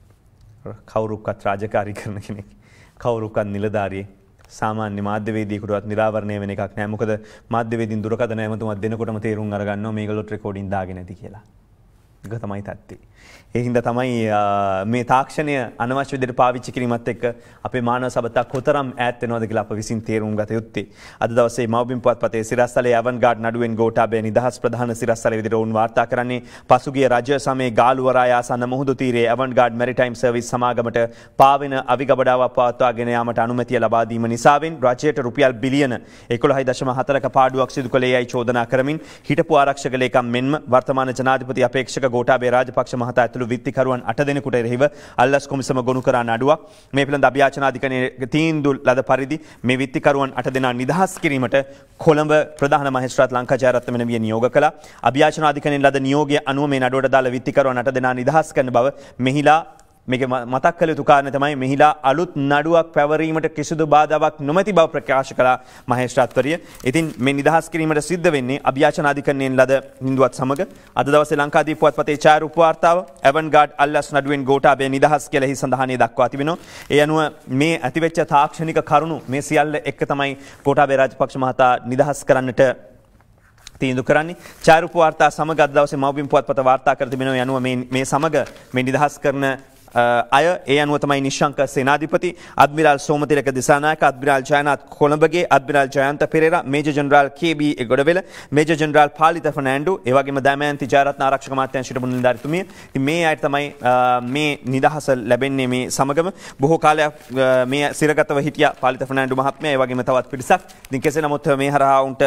කවුරුක්වත් රාජකාරී කරන කෙනෙක් කවුරුක්වත් නිලධාරියෙක් සාමාන්‍ය මාධ්‍යවේදියෙකුටවත් නිරාවරණය වෙන එකක් නෑ. මොකද මාධ්‍යවේදීන් දුරකථන ඇමතුමක් දෙනකොටම තේරුම් අරගන්නවා මේගොල්ලෝ රෙකෝඩින් දාගෙන නැති කියලා. ඒක තමයි තත්ත්වය. ඒ හින්දා තමයි මේ තාක්ෂණය අනවශ්‍ය විදිහට පාවිච්චි කිරීමත් එක්ක අපේ මානව සබතා කොතරම් ඈත් වෙනවද කියලා අප විසින් තේරුම් ගත යුත්තේ. අද දවසේ මව්බිම් පුවත්පතේ සිරස්තලයේ අවන්ගාඩ් නඩුවෙන් ගෝඨාභය නිදහස් ප්‍රධාන සිරස්තලයේ විදිහට වුන් වාර්තා කරන්නේ පසුගිය රජ සමයේ ගාලුවරාය ආසන්න මුහුදු තීරයේ අවන්ගාඩ් මැරිටයිම් සර්විස් සමාගමට පාවෙන අවිගබඩාවක් පවත්වාගෙන යාමට අනුමැතිය ලබා දීම නිසාවෙන් රජයට රුපියල් බිලියන 11.4ක පාඩුවක් සිදු කළේ යයි චෝදනා කරමින් හිටපු ආරක්ෂක ලේකම් මෙන්ම වර්තමාන ජනාධිපති අපේක්ෂක ගෝඨාභය රාජපක්ෂ මහතා ඇතුළු විත්තිකරුවන් 8 දෙනෙකුට එරෙහිව අල්ලස් කොමිසම ගොනු කරන නඩුවක්. මේ පිළිබඳ අභියාචනාධිකරණයේ තීන්දුව ලද පරිදි මේ විත්තිකරුවන් 8 දෙනා නිදහස් කිරීමට කොළඹ ප්‍රධාන මහේස්ත්‍රාත් ලංකා ජයරත්න මෙනවිය නියෝග කළා. අභියාචනාධිකරණයෙන් ලද නියෝගය අනුව මේ නඩුවට දාලා විත්තිකරුවන් 8 දෙනා නිදහස් කරන බව මෙහිලා මේක මතක් කළ යුතු කාරණේ තමයි මෙහිලා අලුත් නඩුවක් පැවරීමට කිසිදු බාධාවක් නොමැති බව ප්‍රකාශ කළා මහේස්ත්‍රාත්වරිය. ඉතින් මේ නිදහස් කිරීමට සිද්ධ වෙන්නේ අභියාචනාධිකරණයෙන් ලද හිඳුවත් සමග අද දවසේ ලංකාදීප පුවත්පතේ ඡායාරූප වාර්තාව අවන්ගාඩ් අල්ලස් නඩුවෙන් ගෝඨාභය නිදහස් කියලා එහි සඳහනේ දක්වා තිබෙනවා. ඒ අනුව මේ ඇතිවෙච්ච තාක්ෂණික කරුණු මේ සියල්ල එක්ක තමයි ගෝඨාභය රාජපක්ෂ මහතා නිදහස් කරන්නට තීන්දුව කරන්නේ. ඡායාරූප වාර්තා සමග අද දවසේ මව්බිම් පුවත්පත වාර්තා කර තිබෙනවා. ඒ අනුව මේ සමග මේ නිදහස් කරන අය ඒ අනුව තමයි Nissanka Senadhipathi admiral Somathilaka Dissanayake admiral Jayanath Colombage admiral Jayantha Perera major general K B. Egodawela major general Palitha Fernando ඒ වගේම දමයන්ති ජයරත්න ආරක්ෂක අමාත්‍යාංශයට හිටපු නිලධාරිතුමිය. ඉතින් මේ අයට තමයි මේ නිදහස ලැබෙන්නේ. මේ සමගම බොහෝ කාලයක් මේ සිරගතව හිටියා පාලිත ෆර්නෑන්ඩෝ මහත්මයා. ඒ වගේම තවත් පිරිසක්. ඉතින් කෙසේ නමුත් මේ හරහා උන්ට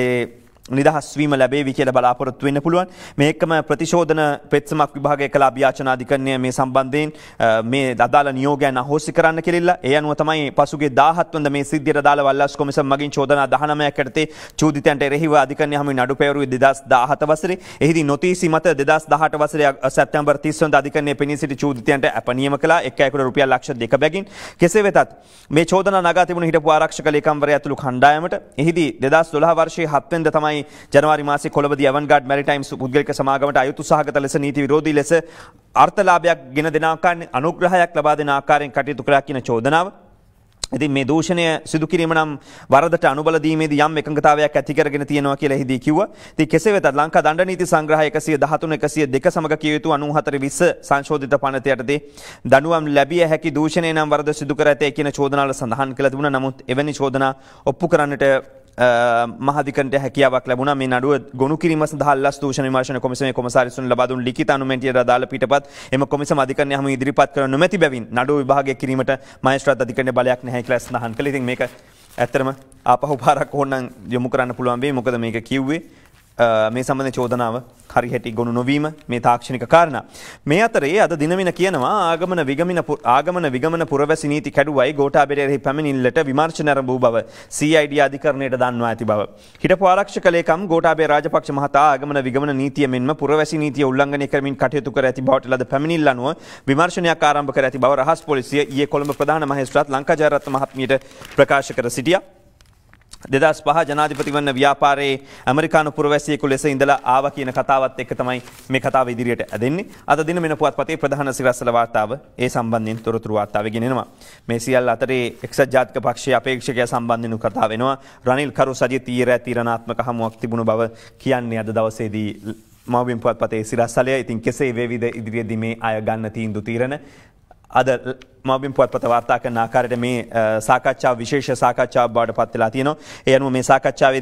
නිදහස් වීම ලැබේවි කියලා බලාපොරොත්තු වෙන්න පුළුවන්. මේකම ප්‍රතිශෝධන පෙත්සමක් විභාගය කළ අභියාචනාධිකරණය මේ සම්බන්ධයෙන් මේ අදාළ නියෝගයන් අහෝසි කරන්න කියලා. ඒ අනුව තමයි පසුගිය 17 වෙනිදා මේ සිද්ධියට අදාළ වල්ලාස් කොමිසම මගින් චෝදනා 19ක් යටතේ චූදිතයන්ට එරෙහිව අධිකරණය හමුවේ නඩු පෙරළුවේ 2017 වසරේ. එහිදී නොතීසි මත 2018 වසරේ සැප්තැම්බර් 30 වෙනිදා අධිකරණයේ පෙනී සිටි චූදිතයන්ට අප නියම කළා. එක් අයෙකුට රුපියල් ලක්ෂ 2 බැගින්. කෙසේ වෙතත් මේ චෝදනා නගා තිබුණු හිටපු ආරක්ෂක ලේකම්වරයා ඇතුළු කණ්ඩායමට එහිදී 2012 වර්ෂයේ 7 වෙනිදා තමයි ජනවාරි මාසයේ කොළඹදී අවන්ගාඩ් මැරිටයිම් පුද්ගලික සමාගමට අයුතු සහගත ලෙස නීති විරෝධී ලෙස අර්ථලාභයක් ගෙන දෙන ආකාරයෙන් අනුග්‍රහයක් ලබා දෙන ආකාරයෙන් කටයුතු කළා කියන චෝදනාව. ඉතින් මේ දූෂණය සිදු කිරීම නම් වරදට අනුබල දීමේදී යම් එකඟතාවයක් ඇති කරගෙන තියෙනවා කියලා එහිදී කිව්වා. ඉතින් කෙසේ වෙතත් ලංකා දණ්ඩ නීති සංග්‍රහය 113 102 සමග කිය යුතු 94 සංශෝධිත පනත යටතේ දඬුවම් ලැබිය හැකි දූෂණය නම් වරද සිදු කර ඇතේ කියන චෝදනාවල සඳහන් කළ තිබුණා. නමුත් එවැනි චෝදනා ඔප්පු කරන්නට මහාධිකරණයට හැකියාවක් ලැබුණා. මේ නඩුව ගොනු කිරීම සඳහා අල්ලස් දූෂණ විමර්ශන කොමිසමේ කොමසාරිස්තුන් ලබා දුන් ලිඛිත අනුමැතියට අදාළ පිටපත් එම කොමිසම අධිකරණය හමු ඉදිරිපත් කර නොමැති බැවින් නඩුව විභාගය කිරීමට මහේස්ත්‍රාත් අධිකරණයේ බලයක් නැහැ කියලා සඳහන් කළා. ඉතින් මේක ඇත්තටම ආපහු පාරක් ඕනනම් යොමු කරන්න පුළුවන් වෙයි. මොකද මේක කිව්වේ මේ සම්බන්ධ චෝදනාව හරිහැටි ගොනු නොවීම මේ තාක්ෂණික කාරණා. මේ අතරේ අද දිනමින කියනවා ආගමන විගමන පුරවැසි නීති කැඩුවයි ගෝඨාභය පැමිණිල්ලට විමර්ශන ආරම්භ වූ බව CID අධිකරණයට දන්වා ඇති බව. හිටපු ආරක්ෂක ලේකම් ගෝඨාභය රාජපක්ෂ මහතා ආගමන විගමන නීතිය මෙන්ම පුරවැසි නීතිය උල්ලංඝනය කරමින් කටයුතු කර ඇති බවට ලද පැමිණිල්ල අනුව විමර්ශනයක් ආරම්භ කර ඇති බව රහස් පොලිසිය ඊයේ කොළඹ ප්‍රධාන මහේස්ත්‍රාත් ලංකා ජයරත්න මහත්මියට ප්‍රකාශ කර සිටියා. 2005 ජනාධිපති වන්න ව්‍යාපාරයේ ඇමරිකානු පුරවැසියෙකු ලෙස ඉඳලා ආවා කියන කතාවත් එක්ක තමයි මේ කතාව ඉදිරියට ඇදෙන්නේ. අද දින මෙන පුවත්පතේ ප්‍රධාන සිරස්වල වාර්තාව ඒ සම්බන්ධයෙන් තොරතුරු වාර්තාව ගෙනෙනවා. මේ සියල්ල අතරේ එක්සත් ජාතික පක්ෂයේ අපේක්ෂකයා සම්බන්ධයෙන් කතා වෙනවා. රනිල් කරු සජිත් තීරණාත්මක හමුවක් තිබුණු බව කියන්නේ අද දවසේදී මව්බිම් පුවත්පතේ සිරස්වලය. ඉතින් කෙසේ වේවිද ඉදිරියේදී මේ අය ගන්න තීන්දුව తీරන අද මව්බිම් පුවත්පත වාර්තා කරන ආකාරයට මේ සාකච්ඡාව විශේෂ සාකච්ඡාවක් බවට පත් වෙලා තියෙනවා. ඒ අනුව මේ සාකච්ඡාවේදී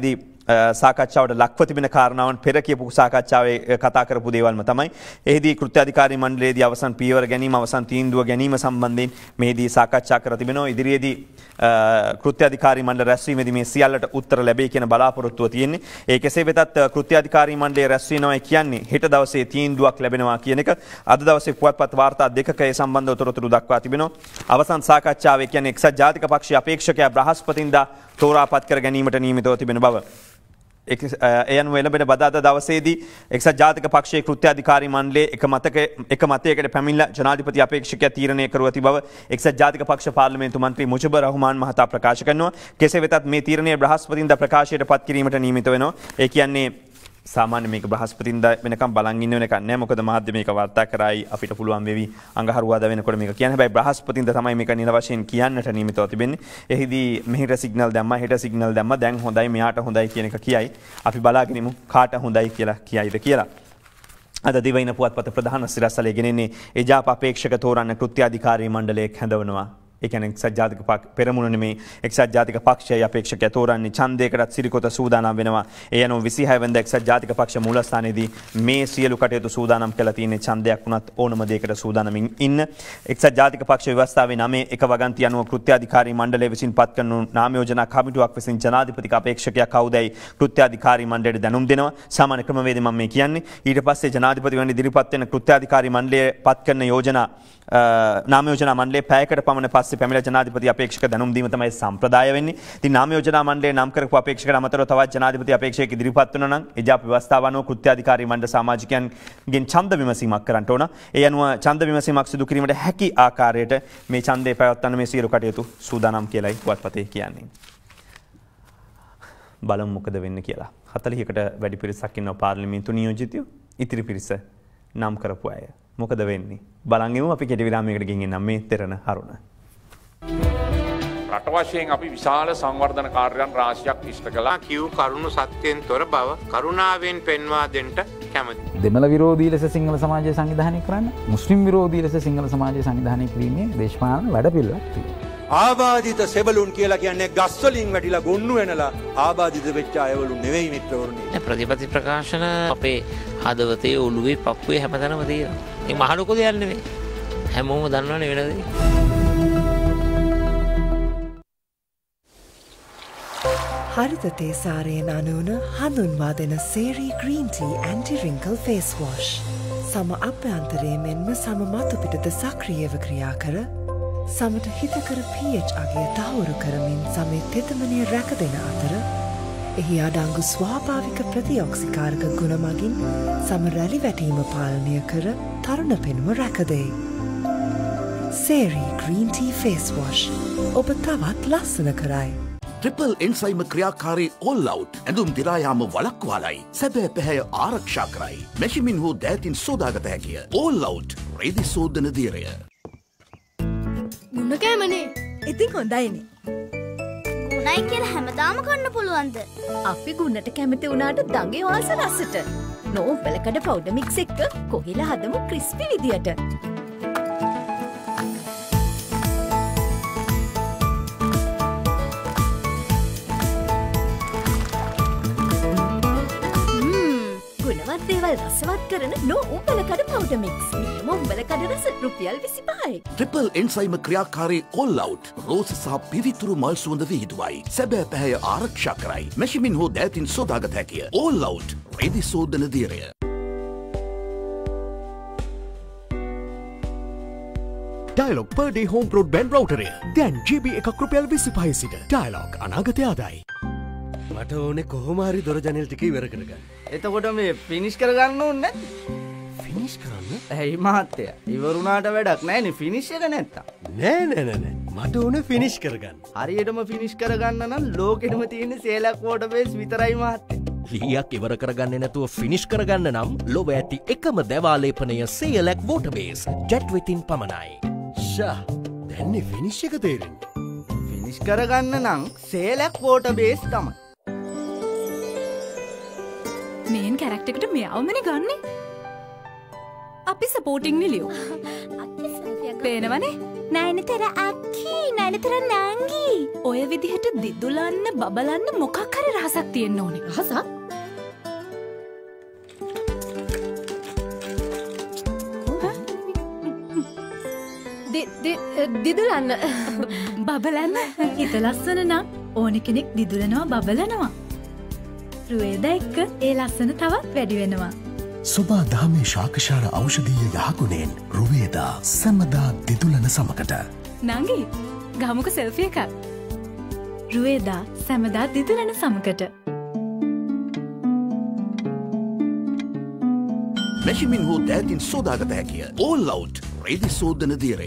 සාකච්ඡාවට ලක්ව තිබෙන කාරණාවන් පෙර කියපු සාකච්ඡාවේ කතා කරපු දේවල්ම තමයි. එහිදී කෘත්‍යාධිකාරී මණ්ඩලයේදී අවසන් පියවර ගැනීම අවසන් තීන්දුව ගැනීම සම්බන්ධයෙන් මෙහිදී සාකච්ඡා කර තිබෙනවා. ඉදිරියේදී කෘත්‍යාධිකාරී මණ්ඩල රැස්වීමේදී මේ සියල්ලට උත්තර ලැබෙයි කියන බලාපොරොත්තුව තියෙන්නේ. ඒ කෙසේ වෙතත් කෘත්‍යාධිකාරී මණ්ඩලය රැස් වෙනවා කියන්නේ හෙට දවසේ තීන්දුවක් ලැබෙනවා කියන එක අද දවසේ පුවත්පත් වාර්තා දෙකක ඒ සම්බන්ධව තොරතුරු දක්වා තිබෙනවා. අවසන් සාකච්ඡාවේ කියන්නේ එක්සත් ජාතික පක්ෂයේ අපේක්ෂකයා බ්‍රහස්පතින්දා තෝරාපත් කර ගැනීමට නියමිතව තිබෙන බව. ඒ අනුව එළඹෙන බදාදා දවසේදී එක්සත් ජාතික පක්ෂයේ කෘත්‍යාධිකාරී මණ්ඩලයේ එක මතයකට පැමිණලා ජනාධිපති අපේක්ෂකයා තීරණය කර ඇති බව එක්සත් ජාතික පක්ෂ පාර්ලිමේන්තු මන්ත්‍රී මුජිබුර් රහ්මාන් මහතා ප්‍රකාශ කරනවා. කෙසේ වෙතත් මේ තීරණය බ්‍රහස්පතින්දා ප්‍රකාශයට පත් කිරීමට නියමිත වෙනවා. ඒ කියන්නේ සාමාන්‍ය මේක බ්‍රහස්පතින්දා වෙනකම් බලන් ඉන්න වෙන එකක් නෑ. මොකද මාධ්‍යමික වාර්තා කරයි අපිට පුළුවන් වෙවි අඟහරුවාදා වෙනකොට මේක කියන්න. හැබැයි බ්‍රහස්පතින්දා තමයි මේක නිල වශයෙන් කියන්නට නියමිතව තිබෙන්නේ. එහිදී මෙහෙට සිග්නල් දැම්මා, හෙට සිග්නල් දැම්මා. දැන් හොඳයි, මෙයාට හොඳයි කියන එක කියයි. අපි බලාගෙන ඉමු කාට හොඳයි කියලා කියයිද කියලා. අද දිවයින පුවත්පත ප්‍රධාන සිරස්තලයේ ගෙනෙන්නේ එජාප අපේක්ෂක තෝරන්න කෘත්‍යාධිකාරී මණ්ඩලයක් හැඳවනවා. ඒ කියන්නේ එක්සත් ජාතික පෙරමුණ නෙමේ එක්සත් ජාතික පක්ෂයයි අපේක්ෂකයා තෝරන්නේ. ඡන්දයකටත් සිරිකොත සූදානම් වෙනවා. ඒ අනුව 26 වෙනිදා එක්සත් ජාතික පක්ෂ මූලස්ථානයේදී මේ සියලු කටයුතු සූදානම් කළා තියෙන්නේ. ඡන්දයක් වුණත් ඕනම දෙයකට සූදානමින් ඉන්න. එක්සත් ජාතික පක්ෂ ව්‍යවස්ථාවේ 9 එක වගන්ති අනුව කෘත්‍යාධිකාරී මණ්ඩලය විසින් පත් කරන නාම යෝජනා කමිටුවක් විසින් ජනාධිපති අපේක්ෂකයා කවුදයි කෘත්‍යාධිකාරී මණ්ඩලයට දැනුම් දෙනවා. සාමාන්‍ය ක්‍රමවේදය මම මේ කියන්නේ. ඊට පස්සේ ජනාධිපතිවරණ ඉදිරිපත් වෙන කෘත්‍යාධිකාරී මණ්ඩලය පත් කරන යෝජනා නාම යෝජනා මණ්ඩලයේ පැයකට පමණ පස්සේ පැමිණ ජනාධිපති අපේක්ෂක දැනුම් දීම තමයි සම්ප්‍රදාය වෙන්නේ. ඉතින් නාම යෝජනා මණ්ඩලයේ නම් කරපු අපේක්ෂකට අමතරව තවත් ජනාධිපති අපේක්ෂකයෙක් ඉදිරිපත් වෙනවා නම් එජාප ව්‍යවස්ථාව අනුව කෘත්‍යාධිකාරී මණ්ඩල සමාජිකයන්ගෙන් ඡන්ද විමසීමක් කරන්න ඕන. ඒ අනුව ඡන්ද විමසීමක් සිදු කිරීමට හැකි ආකාරයට මේ ඡන්දේ පැවැත්වන්න මේ සියලු කටයුතු සූදානම් කියලායි පුවත්පතේ කියන්නේ. බලමු මොකද වෙන්නේ කියලා. 40කට වැඩි පිරිසක් ඉන්නවා පාර්ලිමේන්තු නියෝජිතයෝ. ඉතිරි පිරිස නම් කරපු අය. මොකද වෙන්නේ? බලන් ඉමු. අපි කෙටි විරාමයකට ගෙන් එන්නම් මේ තෙරණ හරුණ. රට වශයෙන් අපි විශාල සංවර්ධන කාර්යයන් රාශියක් ඉෂ්ට කළා. කිව් කරුණු සත්‍යයෙන් තොර බව කරුණාවෙන් පෙන්වා දෙන්න කැමති. දෙමළ විරෝධී ලෙස සිංහල සමාජය සංවිධානය කරන්න, මුස්ලිම් විරෝධී ලෙස සිංහල සමාජය සංවිධානය කිරීමේ දේශපාලන වැඩපිළිවෙලක් තියෙනවා. ආබාධිත සෙබළුන් කියලා කියන්නේ ගස්වලින් වැටිලා ගොන්නු වෙනලා ආබාධිත වෙච්ච අයවලු නෙවෙයි මිත්‍රවරුනි. ප්‍රතිපත්ති ප්‍රකාශන අපේ හදවතේ ඔළුවේ පපුවේ හැමතැනම තියෙනවා. මේ මහ ලොකු දෙයක් නෙවෙයි. හැමෝම දන්නවනේ වෙන දේ. හරිත තේ සාරයෙන් අනුවන හඳුන්වා දෙන සේරී green tea anti wrinkle face wash. සම අභ්‍යන්තරයේ මෙන්ම සම මතු පිටද සක්‍රියව ක්‍රියා කර සමට හිතකර pH අගය තහවුරු කරමින් සමේ තෙතමනය රැක දෙන අතර එහි අඩංගු ස්වාභාවික ප්‍රතිඔක්සිකාරක ගුණ මගින් සම රැලි වැටීම පාලනය කර තරුණ පෙනුම රැකදේ. සේරී ග්‍රීන් ටී ෆේස් වොෂ් ඔබ තවත් ලස්සන කරයි. ට්‍රිපල් එන්සයිම ක්‍රියාකාරී ඕල් අවුට් ඇඳුම් දිරායාම වළක්වාලයි සැබෑ පැහැය ආරක්ෂා කරයි. මෙෂිමින් හෝ දෑතින් සෝදාගත හැකිය. ඕල් අවුට් රේදි සෝදන දීරය. ගුණ කෑමනේ. ඉතින් හොඳයිනේ. ගුණයි කියලා හැමදාම කන්න පුළුවන්ද? අපි ගුණට කැමති වුණාට දගේ වාස රසට. නෝම්පලකඩ පවුඩර් මික්ස් එක්ක කොහිලා හදමු ක්‍රිස්පි විදියට. ගුණවත් දේවල් රසවත් කරන නෝම්පලකඩ පවුඩර් මික්ස්. නියම උම්බලකඩ රස රුපියල් 25යි. ට්‍රිපල් එන්සයිම ක්‍රියාකාරී ඕල් අවුට් රෝස සහ පිවිතුරු මල් සුවඳ විහිදුවයි. සැබෑ පැහැය ආරක්ෂා කරයි. මෙෂිමින් හෝ දෑතින් සෝදාගත හැකිය. ඕල් අවුට් රේදි සෝදන දීරය. Dialog per day home broadband routerය දැන් GB එකක් රුපියල් 25 සිට. ඩයලොග් අනාගතය ආදායි. මට ඕනේ කොහොම හරි දොර ජනෙල් ටික ඉවර කරගන්න. එතකොට මේ ෆිනිෂ් කරගන්න ඕනේ නැද්ද? ෆිනිෂ් කරන්න? ඇයි මහත්තයා ඉවරුණාට වැඩක් නැහැ නේ ෆිනිෂ් එක නැත්තම්. නෑ මට ඕනේ ෆිනිෂ් කරගන්න. හරියටම ෆිනිෂ් කරගන්න නම් ලෝකෙටම තියෙන සේලක් වෝටර් බේස් විතරයි මහත්තයා. ලීයක් ඉවර කරගන්නේ නැතුව ෆිනිෂ් කරගන්න නම් ලොව ඇති එකම දැවාලේපනය සේලක් වෝටර් බේස් ජෙට් වෙතින් පමණයි. ෂා දැන්නේ ෆිනිෂ් එක තේරෙන්නේ. ෆිනිෂ් කරගන්න නම් සේලක් වෝටර් බේස් තමයි. මේන් කැරක්ටර් එකට මෙයාවමනේ ගන්නෙ. අපි සපෝටින් නිලියෝ. අපි සල්ෆියක් පේනවනේ නයනතර අක්කී නයනතර නංගි ඔය විදිහට දිදුලන්න බබලන්න මොකක් හරි රහසක් තියෙන්න ඕනේ. රහසක්? දිදුලන්න බබලන්න හිත ලස්සන නම් ඕන කෙනෙක් දිදුලනවා බබලනවා. රුවේද එක්ක ඒ ලස්සන තවත් වැඩි වෙනවා. සුබා දහමේ ශාකශාල ඖෂධීය යහගුණයෙන් රුවේදා සැමදා දිදුලන සමකට. නංගි ගමුක සෙල්ෆි එකක්. රුවේදා සැමදා දිදුලන සමකට. මැෂිමින් හෝ දෑතින් සෝදාගත හැකිය. ඕල් අවුට් රේදි සෝදන දියරය.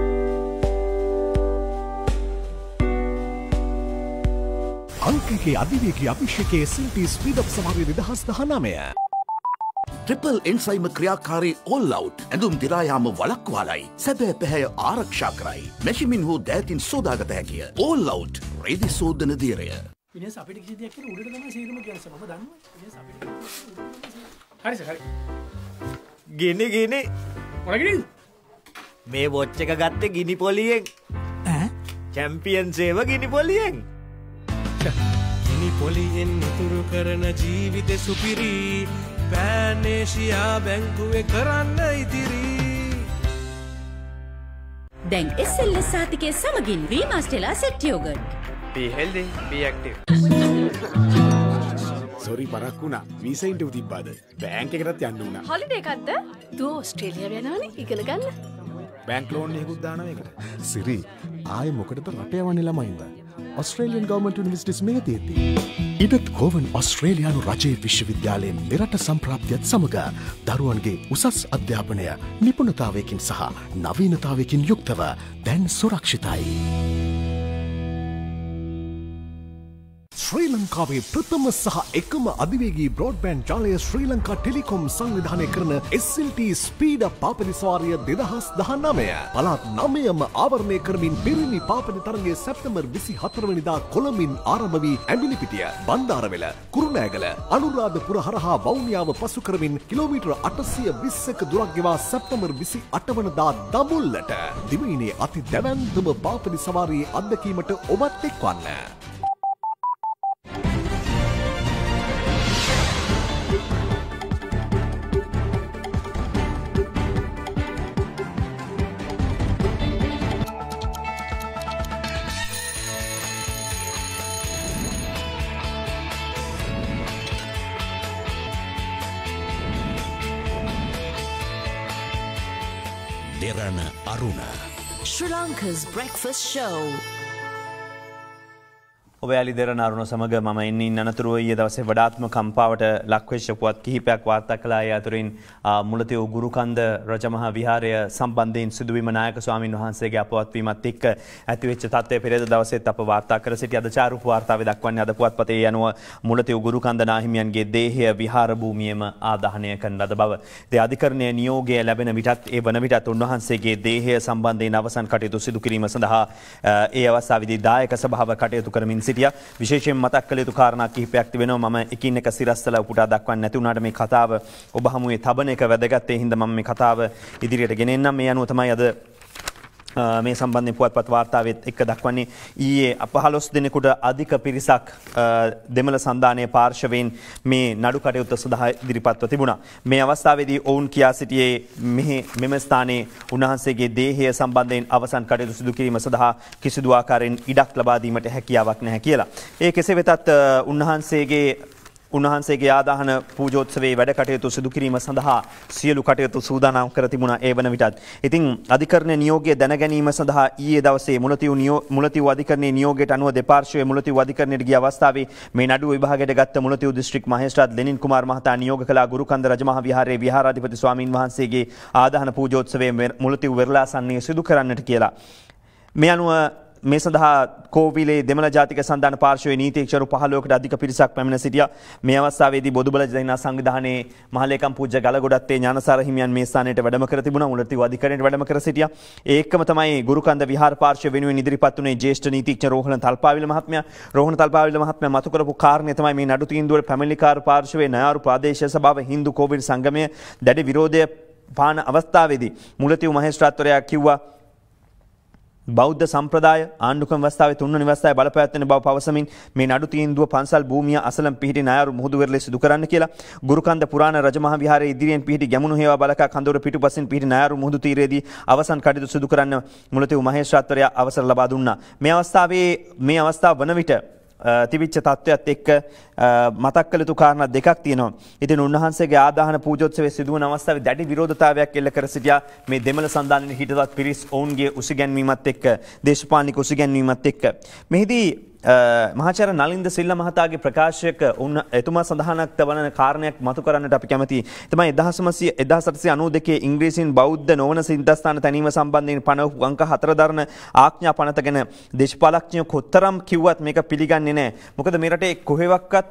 අංකගේ අධිවේගී අභිෂේකයේ සිල්ටි ස්පීඩ් අප් සමරි 2019. ට්‍රිපල් එන්සයිම ක්‍රියාකාරී ඕල් අවුට් ඇඳුම් දිරායාම වළක්වාලයි. සැබෑ පැහැය ආරක්ෂා කරයි. මැෂිමින් හෝ දෑතින් සෝදාගත හැකිය. ඕල් අවුට් රේදි සෝදන දියරය. විනස් අපිට කිසි දෙයක් කියලා උඩට තමයි සීරම කියන්නේ මම දන්නවා. විනස් අපිට හරි සර් හරි. ගිනි මොන ගිනිද? මේ වොච් එක ගත්තේ ගිනි පොලියෙන්. ඈ? චැම්පියන් සේව ගිනි පොලියෙන්. ගිනි පොලියෙන් ඉතුරු කරන ජීවිතේ සුපිරි පෑනේෂියා බැංකුවේ කරන්න ඉදිරි. දැන් SLS සාතිකයේ සමගින් රීමාස්ටර්ලා set yoghurt. Be healthy, be active. Sorry පරක් වුණා. Visa interview තිබ්බාද? බැංක් එකටත් යන්න උනා. හොලිඩේ එකක්ද? දෝ ඕස්ට්‍රේලියාව යනවනේ ඉගෙන ගන්න. බැංක් ලෝන් එකකුත් දානවා ඒකට. සිරි ආයේ මොකටද රට යවන්නේ ළමයින්ද? ඔස්ට්‍රේලියන් ගවර්න්මන්ට් යුනිවර්සිටිස් මේ තියෙද්දි. ඉදත් ගෝවන් ඔස්ට්‍රේලියානු රජයේ විශ්වවිද්‍යාලයෙන් මෙරට සම්ප්‍රාප්තියත් සමග දරුවන්ගේ උසස් අධ්‍යාපනය නිපුණතාවයකින් සහ නවීනතාවයකින් යුක්තව දැන් සුරක්ෂිතයි. ශ්‍රී ලංකාවේ ප්‍රථම සහ එකම අධිවේගී බ්‍රෝඩ්බෑන්ඩ් ජාලය ශ්‍රී ලංකා ටෙලිකොම් සංවිධානය කරන SLT ස්පීඩ් අප් පාපනි සවාරිය 2019 පළාත් 9ම ආවරණය කරමින් පිරිමි පාපනි තරගය සැප්තැම්බර් 24 වෙනිදා කොළඹින් ආරම්භ වී ඇඹිලිපිටිය, බණ්ඩාරවෙල, කුරුණෑගල, අනුරාධපුර හරහා වවුනියාව පසු කරමින් කිලෝමීටර් 821ක දුරක් ගෙවා සැප්තැම්බර් 28 වනදා දඹුල්ලට දිවයිනේ අති දැවැන්තම පාපනි සවාරියේ අත්දැකීමට ඔබත් එක්වන්න. Derana Aruna. Sri Lanka's breakfast show. ඔබයාලි දෙරණ අරුණ සමග මම ඉන්නේ අනතුරුව ඊයේ දවසේ වඩාත්ම කම්පාවට ලක්වෙච්ච පුවත් කිහිපයක් වාර්තා කළා. ඒ අතරින් මුලතිව් ගුරුකන්ද රජමහා විහාරය සම්බන්ධයෙන් සිදුවීම නායක ස්වාමින් වහන්සේගේ අපවත් වීමත් එක්ක ඇතිවෙච්ච තත්ත්වය පෙරේද දවසේත් අප වාර්තා කර සිටි අද චාරුප වාර්තාවේ දක්වන්නේ අද පුවත්පතේ යනුව මුලතිව් ගුරුකන්ද නාහිමියන්ගේ දේහය විහාර භූමියේම ආදාහනය කරන ලද බව. ඒ අධිකරණයේ නියෝගය ලැබෙන විටත් ඒ වන විටත් උන්වහන්සේගේ දේහය සම්බන්ධයෙන් අවසන් කටයුතු සිදු කිරීම සඳහා ඒ අවස්ථාවේදී දායක සභාව කටයුතු කරමින් විශේෂයෙන් මතක් කළ යුතු කාරණා කිහිපයක් තිබෙනවා. මම එකින් එක සිරස්තල උපුටා දක්වන්න නැති වුණාට මේ කතාව ඔබ හමුවේ තබන එක වැදගත්. ඒ හින්දා මම මේ කතාව ඉදිරියට ගෙනෙන්නම්. මේ අනුව තමයි අද මේ සම්බන්ධයෙන් පුවත්පත් වාර්තාවෙත් එක්ක දක්වන්නේ. ඊයේ 15 දිනකට අධික පිරිසක් දෙමළ සන්ධානයේ පාර්ශවයෙන් මේ නඩු කටයුත්ත සඳහා ඉදිරිපත්ව තිබුණා. මේ අවස්ථාවේදී ඔවුන් කියා සිටියේ මෙම ස්ථානයේ උන්වහන්සේගේ දේහය සම්බන්ධයෙන් අවසන් කටයුතු සිදු කිරීම සඳහා කිසිදු ආකාරයෙන් ඉඩක් ලබා දීමට හැකියාවක් නැහැ කියලා. ඒ කෙසේ වෙතත් උන්වහන්සේගේ ආදාහන පූජෝත්සවයේ වැඩ කටයුතු සිදු කිරීම සඳහා සියලු කටයුතු සූදානම් කර තිබුණා ඒ වන විටත්. ඉතින් අධිකරණ නියෝගය දැන ගැනීම සඳහා ඊයේ දවසේ මුලතිව් අධිකරණයේ නියෝගයට අනුව දෙපාර්ශ්වයේ මුලතිව් අධිකරණයට ගිය අවස්ථාවේ මේ නඩුව විභාගයට ගත්ත මුලතිව් දිස්ත්‍රික් මහේස්ත්‍රාත් ලෙනින් කුමාර් මහතා නියෝග කළ ගුරුකන්ද රජමහා විහාරයේ විහාරාධිපති ස්වාමින් වහන්සේගේ ආදාහන පූජෝත්සවයේ මුලතිව් වෙරළාසන්නයේ සිදු කරන්නට කියලා. මේ අනුව මේ සඳහා කෝවිලේ දෙමළ ජාතික සන්ධාන පාර්ශවයේ නීතිඥවරු 15කට අධික පිරිසක් පැමිණ සිටියා. මේ අවස්ථාවේදී බොදුබල ජනතා සංවිධානයේ මහලේකම් පූජ්‍ය ගලගොඩත්තේ ඥානසාර හිමියන් මේ ස්ථානයට වැඩම කර තිබුණා. මුලතිව් අධිකරණයට වැඩම කර සිටියා. ඒකම තමයි ගුරුකන්ද විහාර පාර්ශව වෙනුවෙන් ඉදිරිපත් වුණේ ජ්‍යෙෂ්ඨ නීතිඥ රෝහණ තල්පාවිල මහත්මයා. රෝහණ තල්පාවිල මහත්මයා මතු කරපු කාරණේ තමයි මේ නඩු තීන්දුවල පැමිණිලිකාර පාර්ශවයේ නයාරු ප්‍රාදේශීය සභාව හින්දු කෝවිල් සංගමය දැඩි විරෝධය පාන අවස්ථාවේදී මුලතිව් මහේස්ත්‍රාත්වරයා කිව්වා බෞද්ධ සම්ප්‍රදාය ආණ්ඩුක්‍රම ව්‍යවස්ථාවේ තුන්වෙනි ව්‍යවස්ථාවේ බලපෑත්වෙන බව පවසමින් මේ නඩු තීන්දුව පන්සල් භූමිය අසලම් පිහිටි නායරු මුහුදු වෙරළේ සිදු කරන්න කියලා ගුරුකන්ද පුරාණ රජමහා විහාරයේ ඉදිරියෙන් පිහිටි ගැමුණු හේවා බලකා කඳවුර පිටුපසින් පිහිටි නායරු මුහුදු තීරයේදී අවසන් කටයුතු සිදු කරන්න මුලතිව් මහේස්ත්‍රාත්වරයා අවසර ලබා දුන්නා. මේ අවස්ථාව වන විට තිවිච්ච තත්ත්වයක් එක්ක මතක් කළ යුතු කාරණා දෙකක් තියෙනවා. ඉතින් උන්වහන්සේගේ ආදාහන පූජෝත්සවයේ සිදුවන අවස්ථාවේ දැඩි විරෝධතාවයක් එල්ල කර සිටියා මේ දෙමළ සන්ධානයේ හිටවත් පිරිස් ඔවුන්ගේ උසිගැන්වීමත් එක්ක දේශපාලනික උසිගැන්වීමත් එක්ක මෙහිදී මහාචාර්ය නලින්ද සිල්ලා මහතාගේ ප්‍රකාශයක එතුමා සඳහනක් තවන කාරණයක් මතු කරන්නට අපි කැමතියි. තමයි 1892 ඉංග්‍රීසියෙන් බෞද්ධ නොවන සිද්ධාස්ථාන තැනීම සම්බන්ධයෙන් පනවපු අංක 4 දරන ආඥා පනත ගැන දේශපාලඥයෝ කොතරම් කිව්වත් මේක පිළිගන්නේ නැහැ. මොකද මේ රටේ කොහෙවත්වත්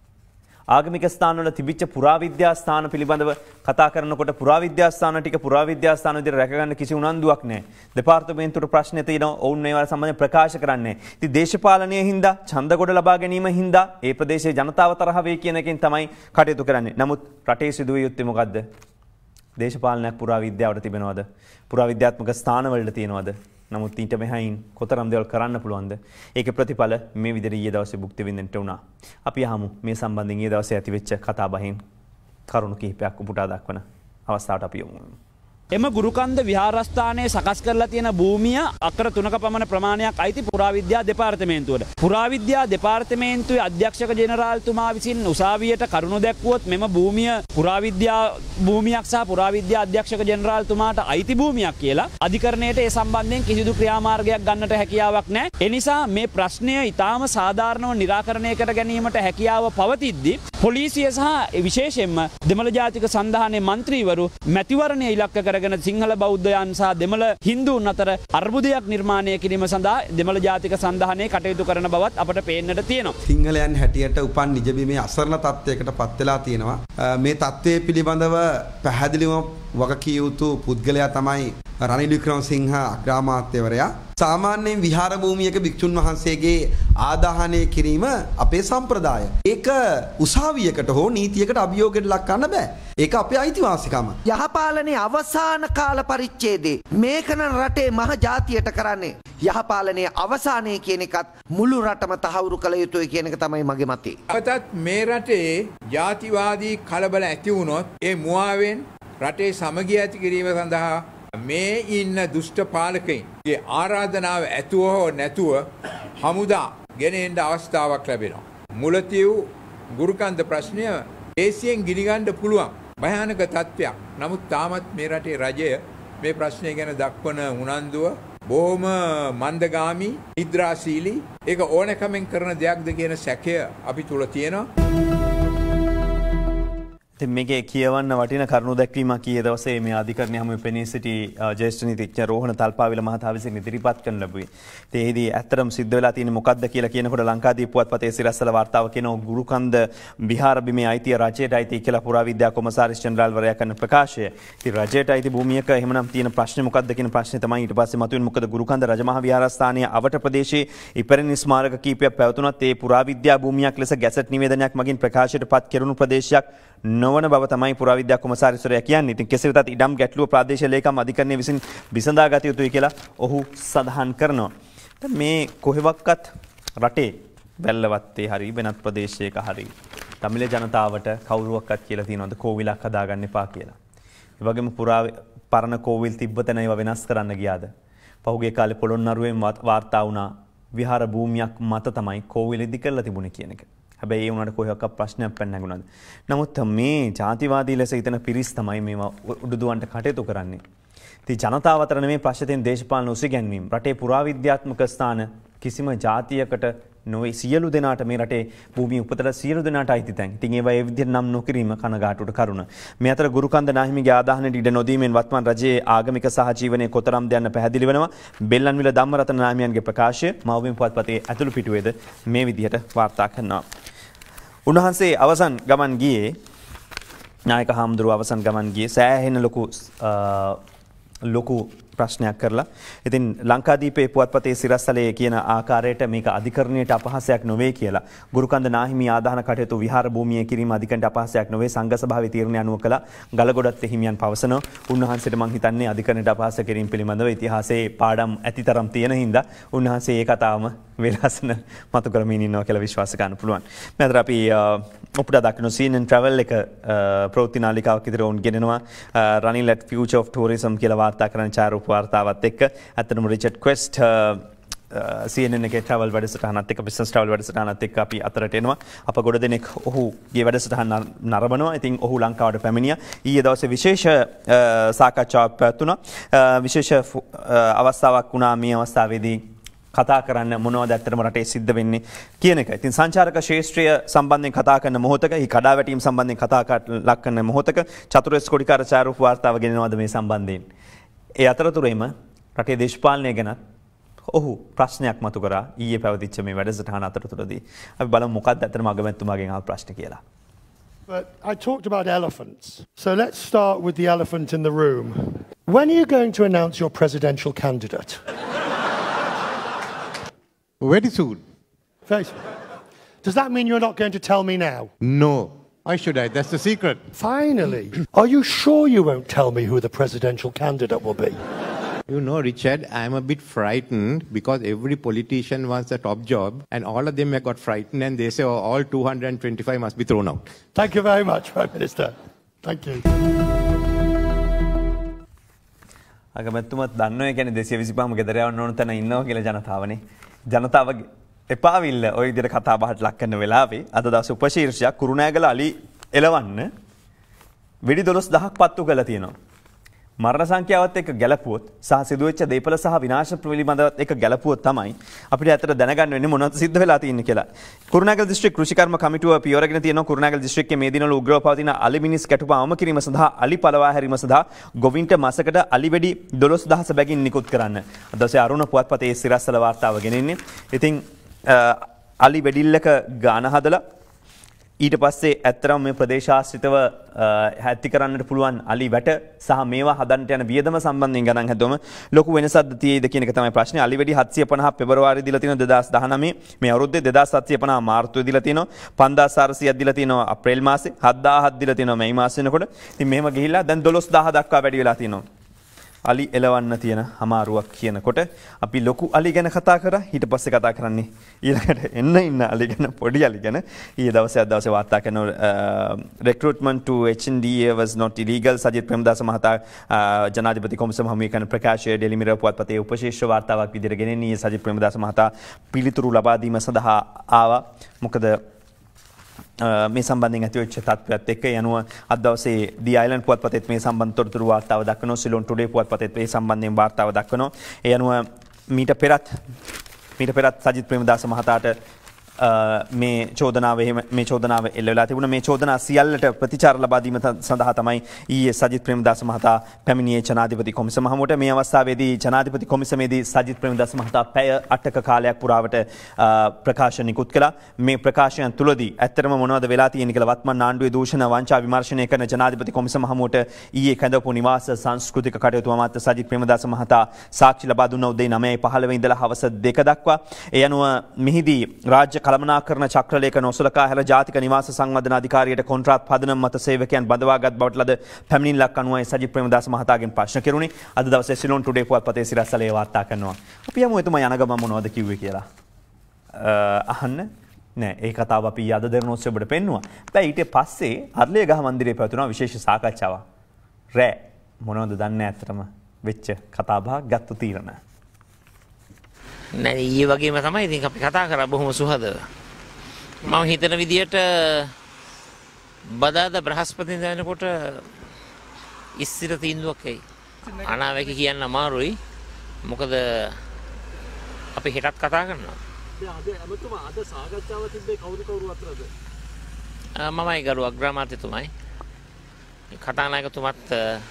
ආගමික ස්ථානවල තිබිච්ච පුරාවිද්‍යා ස්ථාන පිළිබඳව කතා කරනකොට පුරාවිද්‍යා ස්ථාන ටික පුරාවිද්‍යා ස්ථාන විදිහට රැකගන්න කිසි උනන්දුවක් නැහැ. දෙපාර්තමේන්තුවට ප්‍රශ්න තියෙනවා. ඔවුන් මේවා සම්බන්ධයෙන් ප්‍රකාශ කරන්නේ. ඉතින් දේශපාලනයේ හින්දා ඡන්ද කොට ලබා ගැනීම හින්දා ඒ ප්‍රදේශයේ ජනතාව තරහ වෙයි කියන එකෙන් තමයි කටයුතු කරන්නේ. නමුත් රටේ සිදුවිය යුත්තේ මොකද්ද? දේශපාලනයක් පුරාවිද්‍යාවට තිබෙනවද? පුරාවිද්‍යාත්මක ස්ථානවලට තියෙනවද? නමුත් ඊට මෙහායින් කොතරම් දේවල් කරන්න පුළුවන්ද? ඒකේ ප්‍රතිඵල මේ විදිහට ඊයේ දවසේ භුක්ති විඳින්නට උනා. අපි අහමු මේ සම්බන්ධයෙන් ඊයේ දවසේ ඇතිවෙච්ච කතා බහින් කරුණු කිහිපයක් උපුටා දක්වන අවස්ථාවට අපි යමු. එම ගුරුකන්ද විහාරස්ථානයේ සකස් කරලා තියෙන භූමිය අක්කර 3ක පමණ ප්‍රමාණයක් අයිති පුරාවිද්‍යා දෙපාර්තමේන්තුවට. පුරාවිද්‍යා දෙපාර්තමේන්තුවේ අධ්‍යක්ෂක ජෙනරාල්තුමා විසින් උසාවියට කරුණු දැක්වුවොත් මෙම භූමිය පුරාවිද්‍යා භූමියක් සහ පුරාවිද්‍යා අධ්‍යක්ෂක ජෙනරාල්තුමාට අයිති භූමියක් කියලා අධිකරණයට ඒ සම්බන්ධයෙන් කිසිදු ක්‍රියාමාර්ගයක් ගන්නට හැකියාවක් නැහැ. ඒ නිසා මේ ප්‍රශ්නය ඊටාම සාධාරණව निराකරණය කර ගැනීමට හැකියාව පවතිද්දී පොලිසිය සහ විශේෂයෙන්ම දෙමළ ජාතික සන්ධානයේ മന്ത്രിවරු මැතිවරණය ඉලක්ක කරගෙන සිංහල බෞද්ධයන් සහ දෙමළ හින්දුන් අතර අර්බුදයක් නිර්මාණය කිරීම සඳහා දෙමළ ජාතික සන්ධානයේ කටයුතු කරන බවත් අපට පේන්නට තියෙනවා. සිංහලයන් හැටියට උපන් නිජබිමේ අසරණ තත්ත්වයකට පත් වෙලා තියෙනවා. මේ තත්ත්වයේ පිළිබඳව පැහැදිලිව වගකිය යුතු පුද්ගලයා තමයි රනිල් වික්‍රමසිංහ අග්‍රාමාත්‍යවරයා. සාමාන්‍යයෙන් විහාර භූමියක භික්ෂුන් වහන්සේගේ ආදාහනය කිරීම අපේ සම්ප්‍රදාය. ඒක උසාවියකට හෝ නීතියකට අභියෝගයට ලක් කරන්න බෑ. ඒක අපේ අයිතිවාසිකම. යහපාලනයේ අවසාන කාල පරිච්ඡේදයේ මේකන රටේ මහ ජාතියට කරන්නේ යහපාලනයේ අවසානයේ කියන එකත් මුළු රටම තහවුරු කළ යුතුයි කියන එක තමයි මගේ මතය. අවතත් මේ රටේ ජාතිවාදී කලබල ඇති වුණොත් ඒ මුවාවෙන් රටේ සමගිය ඇති කිරීම සඳහා මේ ඉන්න දුෂ්ට පාලකයින්ගේ ආරාධනාව ඇතුව හෝ නැතුව හමුදා ගෙන එන්න අවස්ථාවක් ලැබෙනවා. මුලතිව් ගුරුකන්ද ප්‍රශ්නය දේශයෙන් ගිනිගන්න පුළුවන් භයානක තත්ත්වයක්. නමුත් තාමත් මේ රටේ රජය මේ ප්‍රශ්නය ගැන දක්වන උනන්දුව බොහොම මන්දගාමී, නිද්‍රාශීලී, ඒක ඕනෑකමෙන් කරන දෙයක්ද කියන සැකය අපි තුල තියෙනවා. මේකේ කියවන්න වටින කරුණු දැක්වීමක් ඊයේ දවසේ මේ අධිකරණය හමුවේ පෙනී සිටි ජ්‍යෙෂ්ඨ නීතිඥ රෝහණ තල්පාවිල මහතා විසින් ඉදිරිපත් කරන ලැබුවේ. ඒ හිදී ඇත්තටම සිද්ධ වෙලා තියෙන්නේ මොකක්ද කියලා කියනකොට ලංකාදීප පුවත්පතේ සිරස්වල වාර්තාව කියනවා ගුරුකන්ද විහාර බිමේ අයිතිය රජයට අයිති කියලා පුරාවිද්‍යා කොමසාරිස් ජෙනරාල්වරයා කරන ප්‍රකාශය. ඉතින් රජයට අයිති භූමියක එහෙමනම් තියෙන ප්‍රශ්නේ මොකක්ද කියන ප්‍රශ්නේ තමයි ඊට පස්සේ මතුවෙන්නේ. මොකද ගුරුකන්ද රජමහා විහාරස්ථානයේ අවට ප්‍රදේශයේ ඉපැරණි ස්මාරක කීපයක් පැවතුනත් ඒ පුරාවිද්‍යා භූමියක් ලෙස ගැසට් නිවේදනයක් මගින් ප්‍රකාශයට පත් කෙරුණු ප්‍රදේශයක් නොවන බව තමයි පුරාවිද්‍යා කොමසාරිස්වරයා කියන්නේ. ඉතින් කෙසේ වෙතත් ඉඩම් ගැටලුව ප්‍රාදේශීය ලේකම් අධිකරණය විසින් විසඳා ගත යුතුයි කියලා ඔහු සඳහන් කරනවා. මේ කොහෙවත්වත් රටේ වැල්ලවත්තේ හරි වෙනත් ප්‍රදේශයක හරි තමිල ජනතාවට කවුරුවක්වත් කියලා තියෙනවද කෝවිලක් හදාගන්න එපා කියලා. ඒ වගේම පරණ කෝවිල් තිබ්බ තැන ඒවා වෙනස් කරන්න ගියාද? පහුගිය කාලේ පොළොන්නරුවෙන් වාර්තා වුණා විහාර භූමියක් මත තමයි කෝවිල ඉදි කරලා තිබුණේ කියන එක. හැබැයි ඒ උනට කොහොක්ක ප්‍රශ්නයක් පැන නැගුණාද? නමුත් මේ ජාතිවාදී ලෙස හිතන පිරිස් තමයි මේවා උඩුදුවන්ට කටයුතු කරන්නේ. ඉතින් ජනතාව අතර නෙමේ ප්‍රශ්න තියෙන දේශපාලන උසිගැන්වීම. රටේ පුරාවිද්‍යාත්මක ස්ථාන කිසිම ජාතියකට නොවේ සියලු දෙනාට මේ රටේ භූමිය උපතට සියලු දෙනාට අයිති තැන්. ඉතින් ඒවා ඒ විදිහට නම් නොකිරීම කනගාටුවට කරුණ. මේ අතර ගුරුකන්ද නාහිමිගේ ආදාහනයට ඉඩ නොදීමෙන් වත්මන් රජයේ ආගමික සහජීවනයේ කොතරම් දයන්න පැහැදිලි වෙනවා. බෙල්ලන්විල ධම්මරතන නාහිමියන්ගේ ප්‍රකාශය මව්බිම් පුවත්පතේ ඇතුළු පිටුවේද මේ විදිහට වාර්තා කරනවා. උන්වහන්සේ අවසන් ගමන් ගියේ නායක හාමුදුරුව අවසන් ගමන් ගියේ සෑහෙන ලොකු ප්‍රශ්නයක් කරලා. ඉතින් ලංකාදීපේ පුවත්පතේ සිරස්තලයේ කියන ආකාරයට මේක අධිකරණයට අපහාසයක් නොවේ කියලා. ගුරුකන්ද නාහිමි ආදාන කටයුතු විහාර භූමියේ කිරීම අධිකරණයට අපහාසයක් නොවේ සංඝ සභාවේ තීරණය අනුව කළා. ගලගොඩත් හිමියන් පවසනවා. උන්වහන්සේට මං හිතන්නේ අධිකරණයට අපහාස කිරීම පිළිබඳව ඉතිහාසයේ පාඩම් ඇතිතරම් තියෙන හින්දා උන්වහන්සේ ඒ කතාවම වෙනස්න මතු කරමින් ඉන්නවා කියලා විශ්වාස කරන්න පුළුවන්. මෙතන අපි ඔප්පුට දක්වන CNN travel එක ප්‍රවෘත්ති නාලිකාවක් විතර උන් ගෙනනවා running at future of tourism කියලා වාර්තා කරන ඡායාරූප වාර්තාවත් එක්ක අතනම රිචඩ් ක්වෙස්ට් CNN එකේ travel වැඩසටහනත් එක්ක business travel වැඩසටහනත් එක්ක අපි අතරට එනවා. අප ගොඩ දෙනෙක් ඔහුගේ වැඩසටහන නරඹනවා. ඉතින් ඔහු ලංකාවට පැමිණියා. ඊයේ දවසේ විශේෂ සාකච්ඡාවක් පැවැත්වුණා. විශේෂ අවස්ථාවක් වුණා මේ අවස්ථාවේදී කතා කරන්න මොනවද ඇත්තටම රටේ සිද්ධ වෙන්නේ කියන එක. ඉතින් සංචාරක ශාස්ත්‍රය සම්බන්ධයෙන් කතා කරන මොහොතක, හි කඩාවැටීම් සම්බන්ධයෙන් කතා කරන මොහොතක චතුරස් කොඩිකාර ඡායාරූප වාර්තාව ගෙනනවාද මේ සම්බන්ධයෙන්. ඒ අතරතුරේම රටේ දේශපාලනය ගැන ඔහු ප්‍රශ්නයක් මතු කරා ඊයේ පැවතිච්ච මේ වැඩසටහන අතරතුරදී. අපි බලමු මොකක්ද ඇත්තටම අගමැතිතුමාගෙන් ආව ප්‍රශ්න කියලා. But I talked about elephants. So let's start with the elephant in the room. When are you going to announce your presidential candidate? Very soon. Very soon. Does that mean you're not going to tell me now? No. Why should I? That's the secret. Finally. Are you sure you won't tell me who the presidential candidate will be? You know, Richard, I'm a bit frightened because every politician wants a top job and all of them have got frightened and they say, oh, all 225 must be thrown out. Thank you very much, Prime Minister. Thank you. අගමැතිතුමත් දන්නවා ඒ කියන්නේ 225ම ගෙදර යවන්න ඕන තැන ඉන්නවා කියලා ජනතාවනේ. ජනතාවගේ එපාවිල්ල ওই විදිහට කතා බහට ලක් කරන වෙලාවේ අද දවසේ උපශීර්ෂයක් කුරුණෑගල අලි එලවන්න වෙඩි 12000ක් පත්තු කරලා තියෙනවා. මරණ සංඛ්‍යාවත් එක්ක ගැලපුවොත් සහ සිදුවෙච්ච දේපල සහ විනාශ පිළිබඳවත් එක්ක ගැලපුවොත් තමයි අපිට ඇත්තට දැනගන්න වෙන්නේ මොනවද සිද්ධ වෙලා තියෙන්නේ කියලා. කුරුණෑගල දිස්ත්‍රික් කෘෂිකර්ම කමිටුව පියවරගෙන තියෙනවා කුරුණෑගල දිස්ත්‍රික්කයේ මේ දිනවල උග්‍රව පවතින අලි මිනිස් කැටුම අවම කිරීම සඳහා අලි පළවා හැරීම සඳහා ගොවින්ට මාසකට අලි වෙඩි 12000 බැගින් නිකුත් කරන්න. අද දවසේ අරුණ පුවත්පතේ සිරස්තල වාර්තාව ගෙනෙන්නේ. ඉතින් අලි වෙඩිල්ලක ගාන හදලා ඊට පස්සේ ඇත්තරම මේ ප්‍රදේශාශ්‍රිතව හැත්ති කරන්නට පුළුවන් අලි වැට සහ මේවා හදන්නට යන වියදම සම්බන්ධයෙන් ගණන් හැදුවම ලොකු වෙනසක්ද තියෙයිද කියන එක තමයි ප්‍රශ්නේ. අලි වෙඩි 750 පෙබරවාරි දීලා තියෙනවා 2019 මේ අවුරුද්දේ 2750 මාර්තුවේ දීලා තියෙනවා 5400ක් දීලා තියෙනවා අප්‍රේල් මාසේ 7000ක් දීලා තියෙනවා මේ මාසේ වෙනකොට. ඉතින් මෙහෙම ගිහිල්ලා දැන් 12000 දක්වා වැඩි වෙලා තියෙනවා. අලි එලවන්න තියෙන අමාරුවක් කියනකොට අපි ලොකු අලි ගැන කතා කරා. ඊට පස්සේ කතා කරන්නේ ඊළඟට ඉන්න අලි ගැන පොඩි අලි ගැන. ඊයේ දවසේ අද දවසේ වාර්තා කරන recruitment to HNDA was not illegal Sajith Premadasa මහතා ජනාධිපති කොමිසම හමුවේ කරන ප්‍රකාශය ඩෙලි මිරර් පුවත්පතේ උපශීර්ෂ වාර්තාවක් විදිහට ගෙනෙන්නේ. සජිත් ප්‍රේමදාස මහතා පිළිතුරු ලබා දීම සඳහා ආවා. මොකද මේ සම්බන්ධයෙන් ඇතිවෙච්ච තත්ත්වයක් එක්ක යනුව අද දවසේ දී අයිලන්ඩ් පුවත්පතේත් මේ සම්බන්ධ තොරතුරු වාර්තාව දක්වනවා. සිලොන් ටුඩේ පුවත්පතේත් මේ සම්බන්ධයෙන් වාර්තාව දක්වනවා. ඒ අනුව මීට පෙරත් සජිත් ප්‍රේමදාස මහතාට මේ චෝදනාව එල්ල වෙලා තිබුණා. මේ චෝදනා සියල්ලට ප්‍රතිචාර ලබා දීම සඳහා තමයි ඊයේ සජිත් ප්‍රේමදාස මහතා පැමිණියේ ජනාධිපති කොමිසම හමුවට. මේ අවස්ථාවේදී ජනාධිපති කොමිසමේදී සජිත් ප්‍රේමදාස මහතා පැය 8ක කාලයක් පුරාවට ප්‍රකාශන නිකුත් කළා. මේ ප්‍රකාශයන් තුලදී ඇත්තටම මොනවද වෙලා තියෙන්නේ කියලා වත්මන් ආණ්ඩුවේ දූෂණ වංචා විමර්ශනය කරන ජනාධිපති කොමිසම හමුවට ඊයේ කැඳවපු නිවාස සංස්කෘතික කටයුතු අමාත්‍ය සජිත් ප්‍රේමදාස මහතා සාක්ෂි ලබා දුන්නා උදේ 9:15 ඉඳලා හවස 2 දක්වා. ඒ අනුව මෙහිදී රාජ්‍ය කළමනාකරන චක්‍රලේඛන ඔසලකා හැර ජාතික නිවාස සංවර්ධන අධිකාරියට කොන්ත්‍රාත් පදනම මත සේවකයන් බඳවාගත් බවට ලද පැමිණිල්ලක් අනුවයි සජිත් ප්‍රේමදාස මහතාගෙන් ප්‍රශ්න කෙරුණේ. අද දවසේ සිලොන් ටුඩේ පුවත්පතේ සිරස්තලයේ වාර්තා කරනවා. අපි යමු එතුමා යන ගමන් මොනවද කිව්වේ කියලා. අහන්න නෑ ඒ කතාව අපි අද දෙරනොත් ඔබට පෙන්නුවා. දැන් ඊට පස්සේ අර්ලියගහ මන්දිරයේ පැවතුණා විශේෂ සාකච්ඡාවක්. රෑ මොනවද දන්නේ ඇත්තටම වෙච්ච කතාබහක් ගත්ත තීරණ. නෑ ඊයේ වගේම තමයි ඉතින් අපි කතා කරා බොහොම සුහදව. මම හිතන විදියට බදාදා බ්‍රහස්පතින්දා වෙනකොට ඉස්සිර තීන්දුවක් එයි. අනාවැකි කියන්න අමාරුයි. මොකද අපි හෙටත් කතා කරනවා. අද සාකච්ඡාව තිබ්බේ කවුරු අතරද? මමයි ගරු අග්‍රාමාත්‍යතුමයි. කතානායකතුමත්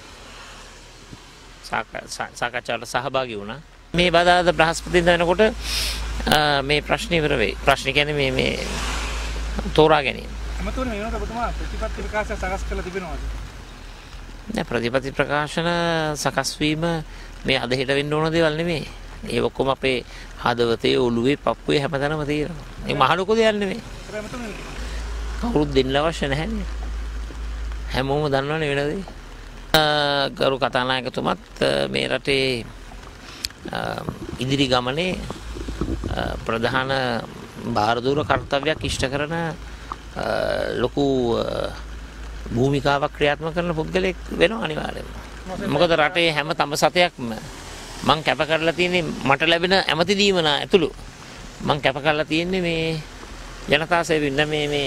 සාකච්ඡාවට සහභාගී වුණා. මේ බදාදා බ්‍රහස්පතින්දා වෙනකොට මේ ප්‍රශ්න ඉවර වෙයි. ප්‍රශ්න කියන්නේ මේ තෝරා ගැනීම. අමතුනේ මේ වෙනකොට ඔබතුමා ප්‍රතිපත්ති ප්‍රකාශ සකස් කරලා තිබෙනවද? නෑ ප්‍රතිපත්ති ප්‍රකාශන සකස් වීම මේ අද හෙට වෙන්න ඕන දේවල් නෙමෙයි. ඒ ඔක්කොම අපේ හදවතේ ඔළුවේ පප්පුවේ හැමතැනම තියෙනවා. මේ මහ ලොකු දෙයක් නෙමෙයි. කවුරුත් දෙන්න අවශ්‍ය නැහැ නේ. හැමෝම දන්නවනේ වෙන දේ. ගරු කතානායකතුමත් මේ රටේ ඉදිරි ගමනේ ප්‍රධාන භාරදූර කර්තව්‍යයක් ඉෂ්ට කරන ලොකු භූමිකාවක් ක්‍රියාත්මක කරන පුද්ගලෙක් වෙනවා අනිවාර්යයෙන්ම. මොකද රටේ හැම තඹ සතයක්ම මං කැප කරලා තියෙන්නේ මට ලැබෙන ඇමති දීමන ඇතුළු මං කැප කරලා තියෙන්නේ මේ ජනතා සේවයෙන්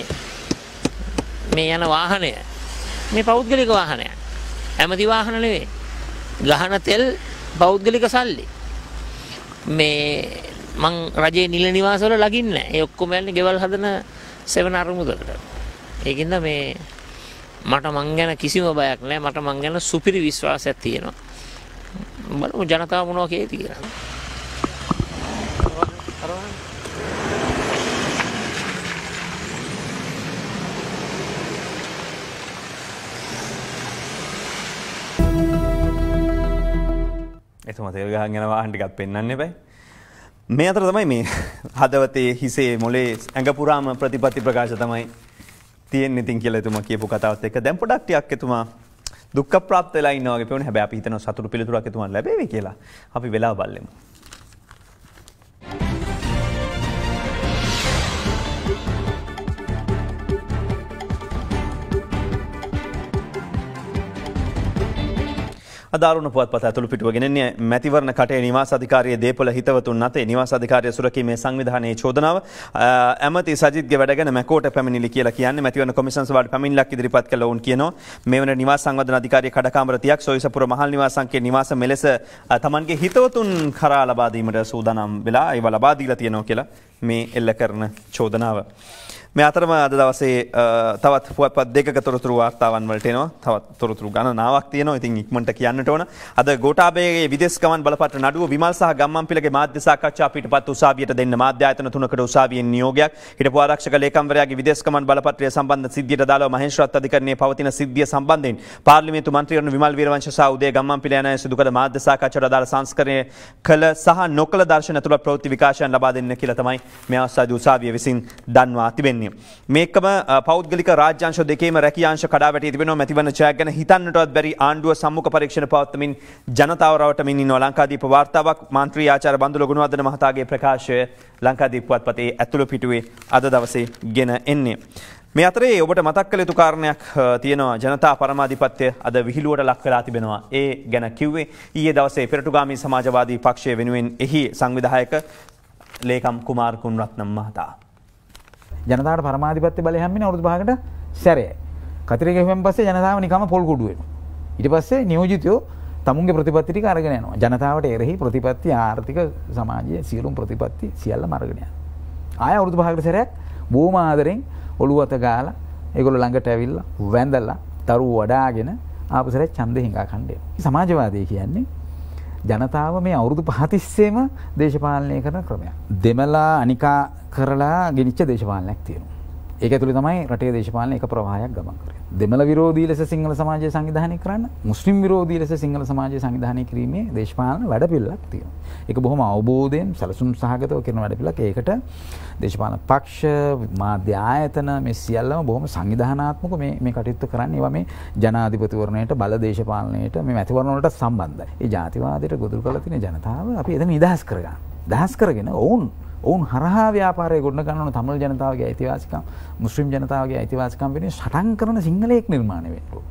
මේ යන වාහනය මේ පෞද්ගලික වාහනයක්. ඇමති වාහන නෙවෙයි. ගහන තෙල් පෞද්ගලික සල්ලි. මේ මං රජයේ නිල නිවාසවල ලගින්නේ නැහැ. ඒ ඔක්කොම යන්නේ ගෙවල් හදන සෙවන අරමුදකට. ඒකින්ද මේ මට මං ගැන කිසිම බයක් නැහැ. මට මං ගැන සුපිරි විශ්වාසයක් තියෙනවා. බලමු ජනතාව මොනවා කියේද කියලා. එතුමා තෙල් ගහන් යන වාහන ටිකක් පෙන්වන්න එපා. මේ අතර තමයි මේ හදවතේ හිසේ මොලේ ඇඟ පුරාම ප්‍රතිපත්ති ප්‍රකාශ තමයි තියෙන්නේ තින් කියලා එතුමා කියපු කතාවත් එක්ක දැන් පොඩක් ටිකක් එතුමා දුක්ඛ ප්‍රාප්ත වෙලා ඉන්නවා වගේ පේන්නේ. හැබැයි අපි හිතනවා සතුටු පිළිතුරක් එතුමාට ලැබෙවි කියලා. අපි වෙලාව බලමු. අදාරුණ පුවත්පත ඇතුළු පිටුව ගෙනෙන්නේ මැතිවරණ කටේ නිවාස අධිකාරියේ දේපොළ හිතවතුන් අතේ නිවාස අධිකාරිය සුරකීමේ සංවිධානයේ චෝදනාව ඇමති සජිත්ගේ වැඩගෙන මැකෝට පැමිණිලි කියලා කියන්නේ මැතිවරණ කොමිෂන් සභාවට පැමිණිල්ලක් ඉදිරිපත් කළ වුන් කියනවා මේ වන නිවාස සංවර්ධන අධිකාරිය කඩකාමර 30ක් සොයිසපුර මහල් නිවාස සංකේ නිවාස මෙලෙස තමන්ගේ හිතවතුන් කරා ලබා දීමට සූදානම් වෙලා ඒවා ලබා දීලා තියෙනවා කියලා මේ එල්ල කරන චෝදනාව. මේ අතරම අද දවසේ තවත් පුවත්පත් දෙකක තොරතුරු වාර්තාවන් වලට එනවා. තවත් තොරතුරු ගණනාවක් තියෙනවා. ඉතින් ඉක්මනට කියන්නට ඕන. අද ගෝඨාභයගේ විදේශ ගමන් බලපත්‍ර නඩුව විමල් සහ ගම්මන්පිලගේ මාධ්‍ය සාකච්ඡා පිටපත් උසාවියට දෙන්න මාධ්‍ය ආයතන තුනකට උසාවියෙන් නියෝගයක්. හිටපු ආරක්ෂක ලේකම්වරයාගේ විදේශ ගමන් බලපත්‍රය සම්බන්ධ සිද්ධියට දාලා මහේස්ත්‍රාත් අධිකරණයේ පවතින සිද්ධිය සම්බන්ධයෙන් පාර්ලිමේන්තු මන්ත්‍රීවරුන් විමල් වීරවංශ සහ උදේ ගම්මන්පිල යන සිදු කළ මාධ්‍ය සාකච්ඡාවට අදාළ සංස්කරණය කළ සහ නොකළ දර්ශන ඇතුළත් ප්‍රවෘත්ති විකාශයන් ලබා දෙන්න කියලා තමයි මේ අවස්ථාවේදී උසාවිය විසින් දන්වා තිබෙන්නේ. මේකම පෞද්ගලික රාජ්‍යාංශ දෙකේම රැකියාංශ කඩා වැටී තිබෙනවා. මැතිවරණ ජයක් ගැන හිතන්නටවත් බැරි ආණ්ඩුව සම්මුඛ පරීක්ෂණ පවත්වමින් ජනතාව රවටමින් ඉන්නවා. ලංකාදීප වාර්තාවක් මන්ත්‍රී ආචාර්ය බන්දුල ගුණවර්ධන මහතාගේ ප්‍රකාශය ලංකාදීප පුවත්පතේ ඇතුළු පිටුවේ අද දවසේ ගෙන එන්නේ. මේ අතරේ ඔබට මතක් කළ යුතු කාරණයක් තියෙනවා. ජනතා පරමාධිපත්‍ය අද විහිළුවට ලක් වෙලා තිබෙනවා. ඒ ගැන කිව්වේ ඊයේ දවසේ පෙරටුගාමී සමාජවාදී පක්ෂය වෙනුවෙන් එහි සංවිධායක ලේකම් කුමාර් කුණරත්නම් මහතා ජනතාවට පරමාධිපත්‍ය බලය හැම්මෙන්නේ අවුරුදු 5කට සැරයයි. කතරේ ගෙවුවෙන් පස්සේ ජනතාව නිකම්ම පොල් කුඩු වෙනවා. ඊට පස්සේ නියෝජිතයෝ තමුන්ගේ ප්‍රතිපත්ති ටික අරගෙන යනවා. ජනතාවට එරෙහි ප්‍රතිපත්ති ආර්ථික සමාජීය සියලුම ප්‍රතිපත්ති සියල්ලම අරගෙන යනවා. ආය අවුරුදු 5කට සැරයක් බොහොම ආදරෙන් ඔළුව අත ගාලා ඒගොල්ලෝ ළඟට ඇවිල්ලා වැඳලා තරුව වඩාගෙන ආපු සැරේ ඡන්දෙ හිඟා කණ්ඩේ. සමාජවාදී කියන්නේ ජනතාව මේ අවුරුදු 5 තිස්සේම දේශපාලනය කරන ක්‍රමයක්. දෙමළා අනිකා කරලා ගෙනිච්ච දේශපාලනයක් තියෙනවා. ඒක ඇතුළේ තමයි රටේ දේශපාලන එක ප්‍රවාහයක් ගමන් කරන්නේ. දෙමළ විරෝධී ලෙස සිංහල සමාජය සංවිධානය කරන්න, මුස්ලිම් විරෝධී ලෙස සිංහල සමාජය සංවිධානය කිරීමේ දේශපාලන වැඩපිළිවෙලක් තියෙනවා. ඒක බොහොම අවබෝධයෙන් සැලසුම් සහගතව කරන වැඩපිළිවෙලක්. ඒකට දේශපාලන පක්ෂ, මාධ්‍ය ආයතන මේ සියල්ලම බොහොම සංවිධානාත්මක මේ කටයුතු කරන්නේ. ඒවා මේ ජනාධිපතිවරණයට, බල දේශපාලනයට, මේ මැතිවරණ වලට සම්බන්ධයි. ඒ ජාතිවාදයට ගොදුරු කරලා තියෙන ජනතාව අපි එතන නිදහස් කරගන්න. දහස් කරගෙන ඔවුන් හරහා ව්‍යාපාරය ගොඩ ගන්න ඕන. තමිල් ජනතාවගේ අයිතිවාසිකම්, මුස්ලිම් ජනතාවගේ අයිතිවාසිකම් වෙනුවෙන් සටන් කරන සිංහලයෙක් නිර්මාණය වෙන්න ඕන.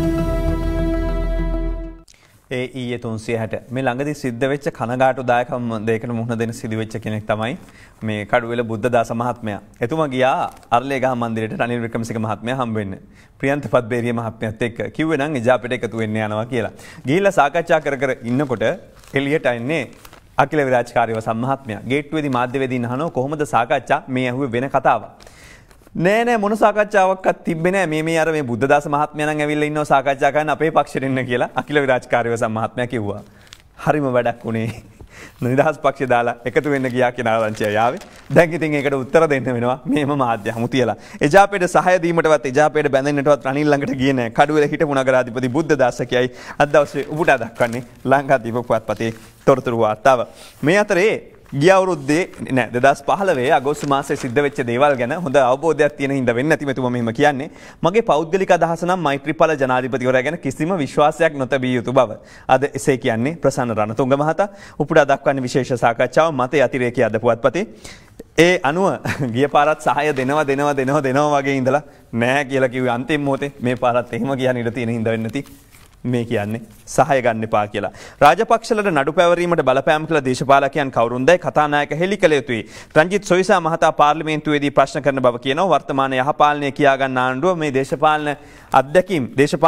ඒ ඊයේ 360 මේ ළඟදී සිද්ධ වෙච්ච කනගාටුදායකම් දෙයකට මුහුණ දෙන සිදු වෙච්ච කෙනෙක් තමයි මේ කඩුවෙල බුද්ධදාස මහත්මයා. එතුමා ගියා අර්ලේගහ මන්දිරයට රනිල් වික්‍රමසිංහ මහත්මයා හම්බ වෙන්න. ප්‍රියන්ත පද්බේරිය මහත්මයාත් එක්ක කිව්වේ නම් එජාපෙට එකතු වෙන්න යනවා කියලා. ගිහිල්ලා සාකච්ඡා කර ඉන්නකොට එළියට එන්නේ අකිල විරාජකාරීව සම්මහත්මයා. ගේට්ටුවේදී මාධ්‍යවේදීන් අහනවා කොහොමද සාකච්ඡා? මේ ඇහුවේ වෙන කතාවක්. නෑ මොන සාකච්ඡාවක්වත් තිබ්බේ නෑ. මේ අර මේ බුද්ධදාස මහත්මයා නම් ඇවිල්ලා ඉන්නවා සාකච්ඡා කරන්න අපේ පක්ෂෙට ඉන්න කියලා අකිල විරාජකාරීව සම්මහත්මයා කිව්වා. හරිම වැඩක් උනේ. නිදහස් පක්ෂය දාලා එකතු වෙන්න ගියා කියන ආරංචිය ආවේ. දැන් ඉතින් ඒකට උත්තර දෙන්න වෙනවා මේම මාධ්‍ය හමු තියලා. එජාපයට සහාය දීමටවත් එජාපයට බැඳෙන්නටවත් රනිල් ළඟට ගියේ නැහැ. කඩුවෙල හිටපු නගරාධිපති බුද්ධදාස කියයි අද දවසේ උපුටා දක්වන්නේ ලංකාදීප පුවත්පතේ තොරතුරු වාර්තාව. මේ අතරේ ගිය අවුරුද්දේ නෑ 2015 අගෝස්තු මාසයේ සිද්ධ වෙච්ච දේවල් ගැන හොඳ අවබෝධයක් තියෙන හින්දා වෙන්නේ නැති මෙතුමා මෙහෙම කියන්නේ. මගේ පෞද්ගලික අදහස නම් මෛත්‍රීපාල ජනාධිපතිවරයා ගැන කිසිම විශ්වාසයක් නොතැබිය යුතු බව. අද එසේ කියන්නේ ප්‍රසන්න රණතුංග මහතා. උපුටා දක්වන්නේ විශේෂ සාකච්ඡාව මතේ අතිරේකී අද පුවත්පතේ. ඒ අනුව ගිය පාරත් සහාය දෙනවා වගේ ඉඳලා නෑ කියලා කිව්වේ අන්තිම මොහොතේ මේ පාරත් එහෙම කියන්න ඉඩ තියෙන හින්දා වෙන්නේ නැති. මේ කියන්නේ සහාය ගන්න එපා කියලා. රාජපක්ෂලට නඩු පැවරීමට බලපෑම් කළ දේශපාලකයන් කවුරුන්දයි කතානායක හෙළි කළ යුතුයි. රංජිත් සොයිසා මහතා පාර්ලිමේන්තුවේදී ප්‍රශ්න කරන බව කියනවා. වර්තමාන යහපාලනය කියා ගන්න ආණ්ඩුව මේ දේශපාලන අත්දැකීම්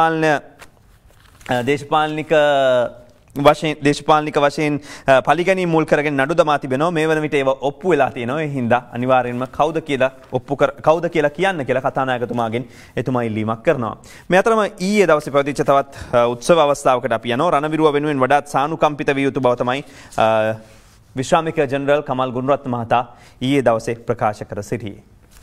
දේශපාලනික වශයෙන් පරිගැනීම් මුල් කරගෙන නඩු දමා තිබෙනවා. මේ වන විට ඒව ඔප්පු වෙලා තියෙනවා. ඒ හින්දා අනිවාර්යෙන්ම කවුද කියලා කියන්න කියලා කතානායකතුමාගෙන් එතුමා ඉල්ලීමක් කරනවා. මේ අතරම ඊයේ දවසේ පැවතිච්ච තවත් උත්සව අවස්ථාවකට අපි යනවා. රණවිරුව වෙනුවෙන් වඩාත් සානුකම්පිත විය යුතු බව තමයි විශ්‍රාමික ජෙනරල් කමල් ගුණරත්න මහතා ඊයේ දවසේ ප්‍රකාශ කර සිටියේ.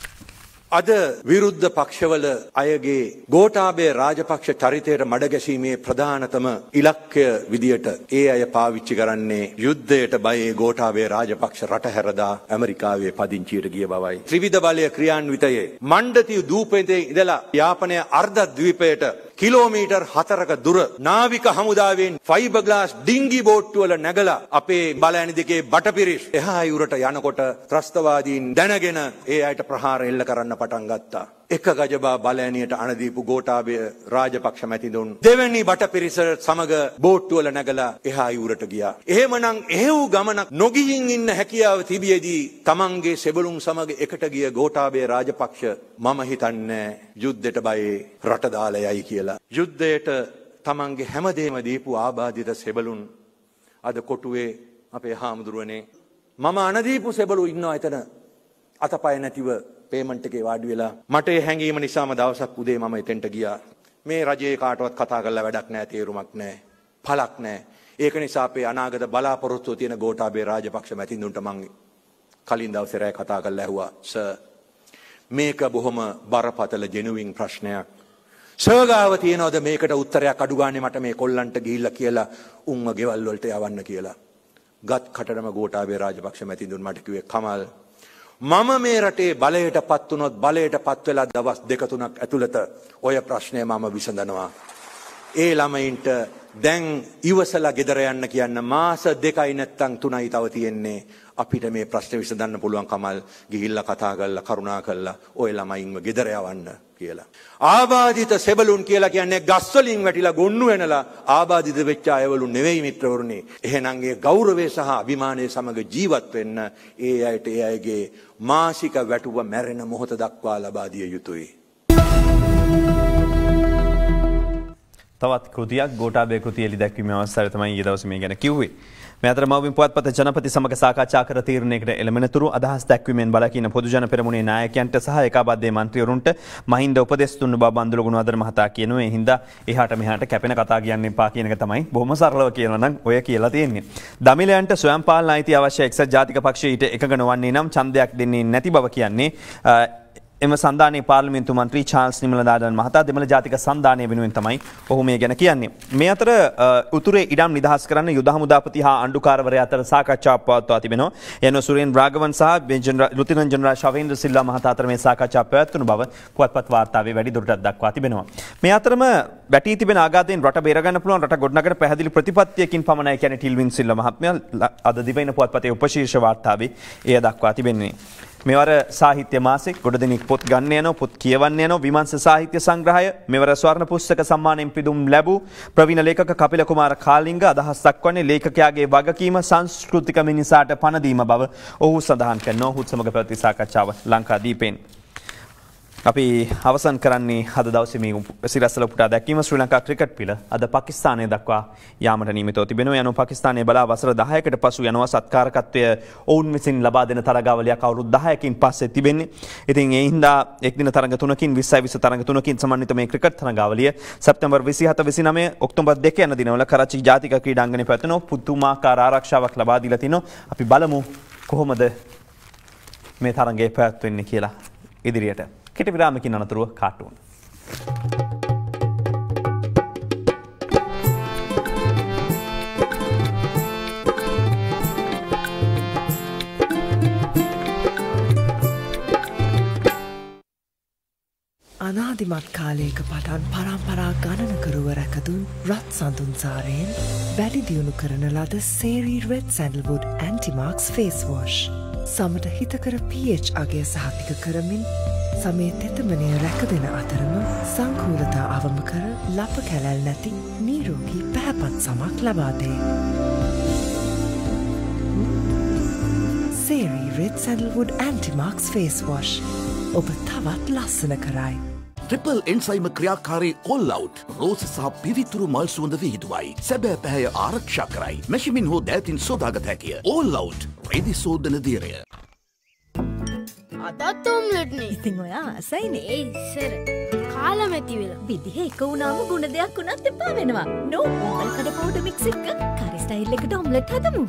අද විරුද්ධ පක්ෂවල අයගේ ගෝඨාභය රාජපක්ෂ චරිතයට මඩ ගැසීමේ ප්‍රධානතම ඉලක්කය විදියට ඒ අය පාවිච්චි කරන්නේ යුද්ධයට බයේ ගෝඨාභය රාජපක්ෂ රට හැරදා ඇමරිකාවේ පදිංචියට ගිය බවයි. ත්‍රිවිධ බලය ක්‍රියාන්විතයේ මණ්ඩතිය දූපතේ ඉඳලා යාපනය අර්ධ ද්වීපයට කිලෝමීටර් 4ක දුර නාවික හමුදාවෙන් ෆයිබර් ග්ලාස් ඩිංගි බෝට්ටු වල නැගලා අපේ බලෑනි දෙකේ බටපිරිස් එහා යුරට යනකොට ත්‍රස්තවාදීන් දැනගෙන ඒ අයට ප්‍රහාර එල්ල කරන්න පටන් ගත්තා. එක ගජබා බලෑනියට අනදීපු ගෝඨාභය රාජපක්ෂ මැතිතුන් දෙවැනි බටපිරිස සමග බෝට්ටු වල නැගලා එහා යුරට ගියා. එහෙමනම් එහෙව් ගමනක් නොගිහින් ඉන්න හැකියාව තිබියදී තමන්ගේ සෙබළුන් සමග එකට ගිය ගෝඨාභය රාජපක්ෂ මම හිතන්නේ යුද්ධයට බයේ රට දාලා යයි කියලා. යුද්ධයට තමන්ගේ හැමදේම දීපු ආබාධිත සෙබළුන් අද කොටුවේ අපේ හාමුදුරුවනේ මම අනදීපු සෙබළු ඉන්නවා එතන අතපය නැතිව පේමන්ට් එකේ වාඩි වෙලා මට ඒ හැංගීම නිසාම දවසක් උදේ මම එතෙන්ට ගියා. මේ රජයේ කාටවත් කතා කරලා වැඩක් නැහැ, තේරුමක් නැහැ, පළක් නැහැ. ඒක නිසා අපේ අනාගත බලාපොරොත්තුව තියෙන ගෝඨාභය රාජපක්ෂ මැතිතුන්ට මම කලින් දවසේ රෑ කතා කරලා ඇහුවා සර් මේක බොහොම බරපතල ජෙනුවින් ප්‍රශ්නයක්. සර්ගාව තියනවද මේකට උත්තරයක් අඩු ගානේ මට මේ කොල්ලන්ට ගිහිල්ලා කියලා උන්ව ගෙවල් වලට යවන්න කියලා. ගත් කටටම ගෝඨාභය රාජපක්ෂ මැතිතුන් මට කිව්වේ කමල් මම මේ රටේ බලයට පත් වුණොත් බලයට පත් වෙලා දවස් 2-3ක් ඇතුළත ඔය ප්‍රශ්නය මම විසඳනවා. ඒ ළමයින්ට දැන් ඉවසලා ගෙදර යන්න කියන්න මාස 2යි නැත්තම් 3යි තව තියෙන්නේ. අපිට මේ ප්‍රශ්නේ විසඳන්න පුළුවන් කමල් ගිහිල්ලා කතා කරලා කරුණා කරලා ඔය ළමයින්ව ගෙදර යවන්න කියලා. ආබාධිත සෙබළුන් කියලා කියන්නේ ගස් වලින් වැටිලා ගොන්නු වෙනලා ආබාධිත වෙච්ච අයවලු නෙවෙයි මිත්‍රවරුනි. එහෙනම් ඒ ගෞරවය සහ අභිමානය සමග ජීවත් වෙන්න ඒ අයට ඒ අයගේ මාසික වැටුව මැරෙන මොහොත දක්වා ලබා දිය යුතුයි. තවත් කෘතියක් ගෝඨාභය කෘතිය එළි දැක්වීමේ අවස්ථාවේ තමයි ඊයේ දවසේ මේ ගැන කිව්වේ. මේ අතර මව්බිම් පුවත්පත ජනපති සමග සාකච්ඡා කර තීරණයකට එළමෙනතුරු අදහස් දැක්වීමෙන් බලකින පොදු ජන පෙරමුණේ නායකයන්ට සහ ඒකාබද්ධ මන්ත්‍රීවරුන්ට මහින්ද උපදෙස් දුන්න බව බන්දුල ගුණවර්ධන මහතා කියනවා. ඒ හින්දා එහාට මෙහාට කැපෙන කතා කියන්න එපා කියන එක තමයි බොහොම සරලව කියනවා නම් ඔය කියලා තියෙන්නේ. දමිලයන්ට ස්වයං පාලන අයිතිය අවශ්‍ය එක්සත් ජාතික පක්ෂය ඊට එකඟ නොවන්නේ නම් ඡන්දයක් දෙන්නේ නැති බව කියන්නේ එම සන්ධානයේ පාර්ලිමේන්තු මන්ත්‍රී චාල්ස් නිමලදාඩන් මහතා දෙමළ ජාතික සන්ධානය වෙනුවෙන් තමයි ඔහු මේ ගැන කියන්නේ. මේ අතර උතුරේ ඉඩම් නිදහස් කරන්න යුද හමුදාපති හා අණ්ඩුකාරවරයා අතර සාකච්ඡාවක් පවත්වා තිබෙනවා. එන සුරේන් රාගවන් සහ ලුතිනන්ට් ජෙනරාල් ශවේන්ද්‍ර සිල්වා මහතා අතර මේ සාකච්ඡාව පැවැත්වුණු බව පුවත්පත් වාර්තාවේ වැඩි දුරටත් දක්වා තිබෙනවා. මේ අතරම වැටී තිබෙන ආඝාතයෙන් රට බේරගන්න පුළුවන් රට ගොඩනගන පැහැදිලි ප්‍රතිපත්තියකින් පමණයි කියන්නේ ටිල්වින් සිල්වා මහත්මයා අද දිවයින පුවත්පතේ උපශීර්ෂ වාර්තාවේ එය දක්වා තිබෙන්නේ. මෙවර සාහිත්‍ය මාසෙක් ගොඩ දෙනෙක් පොත් ගන්න යනවා, පොත් කියවන්න යනවා. විමර්ශ සාහිත්‍ය සංග්‍රහය මෙවර ස්වර්ණ පුස්තක සම්මානයෙන් පිදුම් ලැබූ ප්‍රවීණ ලේඛක කපිල කුමාර කාලිංග අදහස් දක්වන්නේ ලේඛකයාගේ වගකීම සංස්කෘතික මිනිසාට පණ දීම බව ඔහු සඳහන් කරනවා. ඔහුත් සමග පැවති සාකච්ඡාව ලංකාදීපෙන්. අපි අවසන් කරන්නේ අද දවසේ මේ සිරස්වල පුටා දැක්වීම ශ්‍රී ලංකා ක්‍රිකට් පිළ අද පාකිස්තානයේ දක්වා යාමට නියමිතව තිබෙනවා. යනු පාකිස්තානයේ බලා වසර 10කට පසු යනවා සත්කාරකත්වය ඔවුන් විසින් ලබා දෙන තරගාවලියක් අවුරුදු 10කින් පස්සේ තිබෙන්නේ. ඉතින් ඒ හින්දා එක්දින තරඟ 3කින් 20 තරඟ 3කින් සමන්විත මේ ක්‍රිකට් තරගාවලිය සැප්තැම්බර් 27 29 ඔක්තෝබර් 2 යන දිනවල කරච්චි ජාතික ක්‍රීඩාංගණයේ පැවැත්වෙනවා. පුදුමාකාර ආරක්ෂාවක් ලබා දීලා තිනවා. අපි බලමු කොහොමද මේ තරඟය පැවැත්වෙන්නේ කියලා ඉදිරියට. කෙටි විරාමකින් අනතුරුව කාටුන්. අනාදිමත් කාලයක පටන් පරම්පරා ගණනකරුව රැකදුන් රත් සඳුන්සාරයෙන් වැඩි දියුණු කරන ලද සේරී red sandalwood anti marks face wash. සමට හිතකර pH අගය සහතික කරමින් සමේ තෙතමනය රැකදෙන අතරම සංකූලතා අවම කර ලප කැලැල් නැති නීරෝගී පැහැපත් සමක් ලබාදේ. සේරී red sandalwood anti marks face wash ඔබ තවත් ලස්සන කරයි. ට්‍රිපල් එන්සයිම ක්‍රියාකාරී ඕල් අවුට් රෝස සහ පිවිතුරු මල් සුවඳ විහිදුවයි. සැබෑ පැහැය ආරක්ෂා කරයි. මැෂිමින් හෝ දෑතින් සෝදාගත හැකිය. ඕල් අවුට් රෙදි සෝදන දියරය. අදත් ඔම්ලට්නේ. ඉතින් ඔයා ආසයිනේ. ඒ ඉස්සර කාලා මැති වෙලා. විදිහ එක වුණාම ගුණ දෙයක් වුණත් එපා වෙනවා. නෝ ඕල් කඩ පවුඩර් මික්ස් එක කරි ස්ටයිල් එකට ඔම්ලට් හදමු.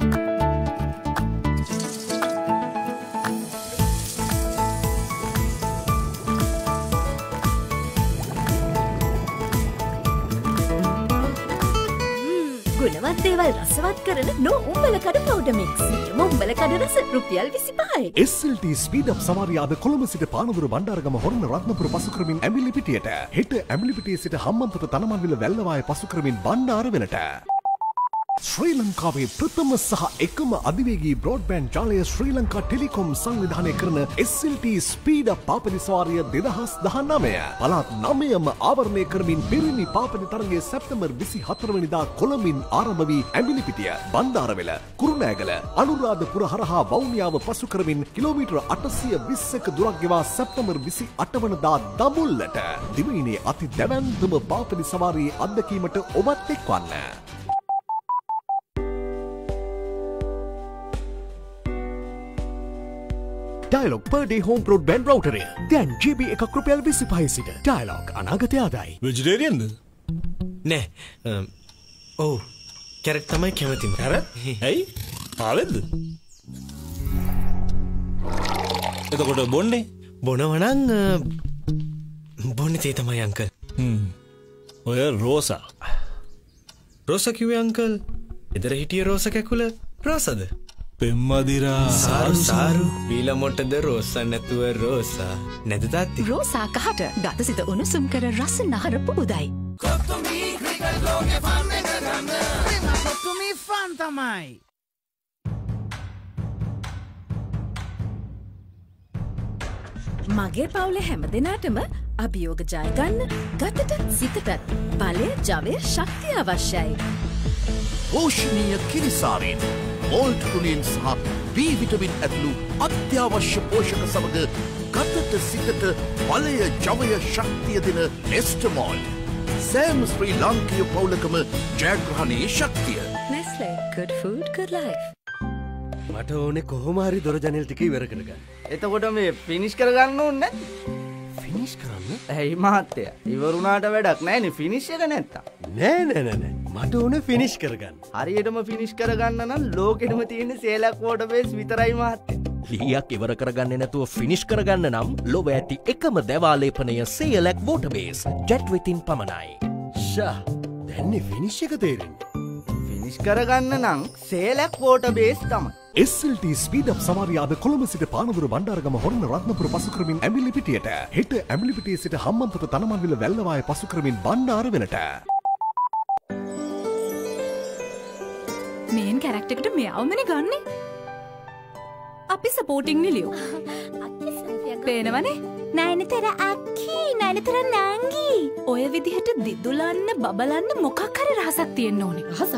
ගුණවත් දේවල් රසවත් කරන නෝ උඹලකඩ පවුඩර් මික්ස්. උඹලකඩ රස රුපියල් 25යි. SLT ස්පීඩ් අප් සවාරිය අද කොළඹ සිට පානදුර බණ්ඩාරගම හොරණ රත්නපුර පසු කරමින් ඇඹිලිපිටියට. හෙට ඇඹිලිපිටියේ සිට හම්බන්තොට තනමන්විල වැල්ලවාය පසු කරමින් බණ්ඩාරවලට. ශ්‍රී ලංකාවේ ප්‍රථම සහ එකම අධිවේගී බ්‍රෝඩ්බෑන්ඩ් ජාලය ශ්‍රී ලංකා ටෙලිකොම් සංවිධානය කරන SLT ස්පීඩ් අප් පාපනි සවාරිය 2019 පළාත් 9ම ආවරණය කරමින් පිරිමි පාපනි තරගය සැප්තැම්බර් 24 වෙනිදා කොළඹින් ආරම්භ වී ඇඹිලිපිටිය, බණ්ඩාරවෙල, කුරුණෑගල, අනුරාධපුර හරහා වවුනියාව පසු කරමින් කිලෝමීටර් 821 දුරක් ගෙවා සැප්තැම්බර් 28 වෙනිදා දඹුල්ලට දිවයිනේ අති දැවැන්තම පාපනි සවාරියේ අත්දැකීමට ඔබත් එක්වන්න. Dialog per day home broadband router දැන් GB එකක් රුපියල් 25 සිට. ඩයලොග් අනාගතය ආදායි. වෙජිටේරියන්ද? නෑ. ඔව්. කැරට් තමයි කැමතිම. කැරට්? ඇයි? ආවෙද්ද? එතකොට බොන්නේ? බොනවනම් බොන්නේ තේ තමයි අංකල්. ඔය රෝසා. රෝසා කිව්වේ අංකල්. එදර හිටිය රෝසා කැකුල රෝසද? පෙම්මදිරා සාරු වීල මොටද රෝසා නැතුව රෝසා නැද තාත්ති රෝසා කහට ගත සිත උණුසුම් කර රස නහර පුබුදයි. කොත්තුමී ක්‍රිකට් ලෝකෙ ෆන් එක ගන්න කොත්තුමී ෆන් තමයි. මගේ පවුලේ හැම දෙනාටම අභියෝග ජය ගන්න ගතට සිතටත් බලය ජවය ශක්තිය අවශ්‍යයි. පෝෂණීය කිරිසාරෙන් මෝල්ට් කුලින් සහ B විටමින් ඇතුළු අත්‍යවශ්‍ය පෝෂක සමග ගතට සිතට බලය ජවය ශක්තිය දෙන එස්ටමෝල්. සෑම ශ්‍රී ලාංකීය පවුලකම ජයග්‍රහණයේ ශක්තිය. Nestle, good food, good life. මට ඕනේ කොහොම හරි දොර ජනෙල් ටික ඉවර කරගන්න. එතකොට මේ ෆිනිෂ් කරගන්න ඕනේ නැද්ද? ෆිනිෂ් කරන්න? ඇයි මහත්තයා ඉවරුණාට වැඩක් නැහැනේ ෆිනිෂ් එක නැත්තම්. නෑ මට ඕනේ ෆිනිෂ් කරගන්න. හරියටම ෆිනිෂ් කරගන්න නම් ලෝකෙටම තියෙන සේලක් වෝටර් බේස් විතරයි මහත්තයා. ලීයක් ඉවර කරගන්නේ නැතුව ෆිනිෂ් කරගන්න නම් ලොව ඇති එකම දැවාලේපනය සේලක් වෝටර් බේස් ජෙට් වෙතින් පමණයි. ෂා දැන්නේ ෆිනිෂ් එක තේරෙන්නේ. ෆිනිෂ් කරගන්න නම් සේලක් වෝටර් බේස් තමයි. SLT ස්පීඩ් අප් සවාරිය අද කොළඹ සිට පානදුර බණ්ඩාරගම හොරණ රත්නපුර පසු කරමින් ඇඹිලිපිටියට. හෙට ඇඹිලිපිටියේ සිට හම්බන්තොට තනමන්විල වැල්ලවාය පසු කරමින් බණ්ඩාරවෙලට. මේන් කැරක්ටර් එකට මෙයාවමනේ ගන්නෙ. අපි සපෝටිං නිලියෝ. පේනවනේ? නයනතර අක්කී නයනතර නංගි. ඔය විදිහට දිදුලන්න බබලන්න මොකක් හරි රහසක් තියෙන්න ඕනේ. රහසක්?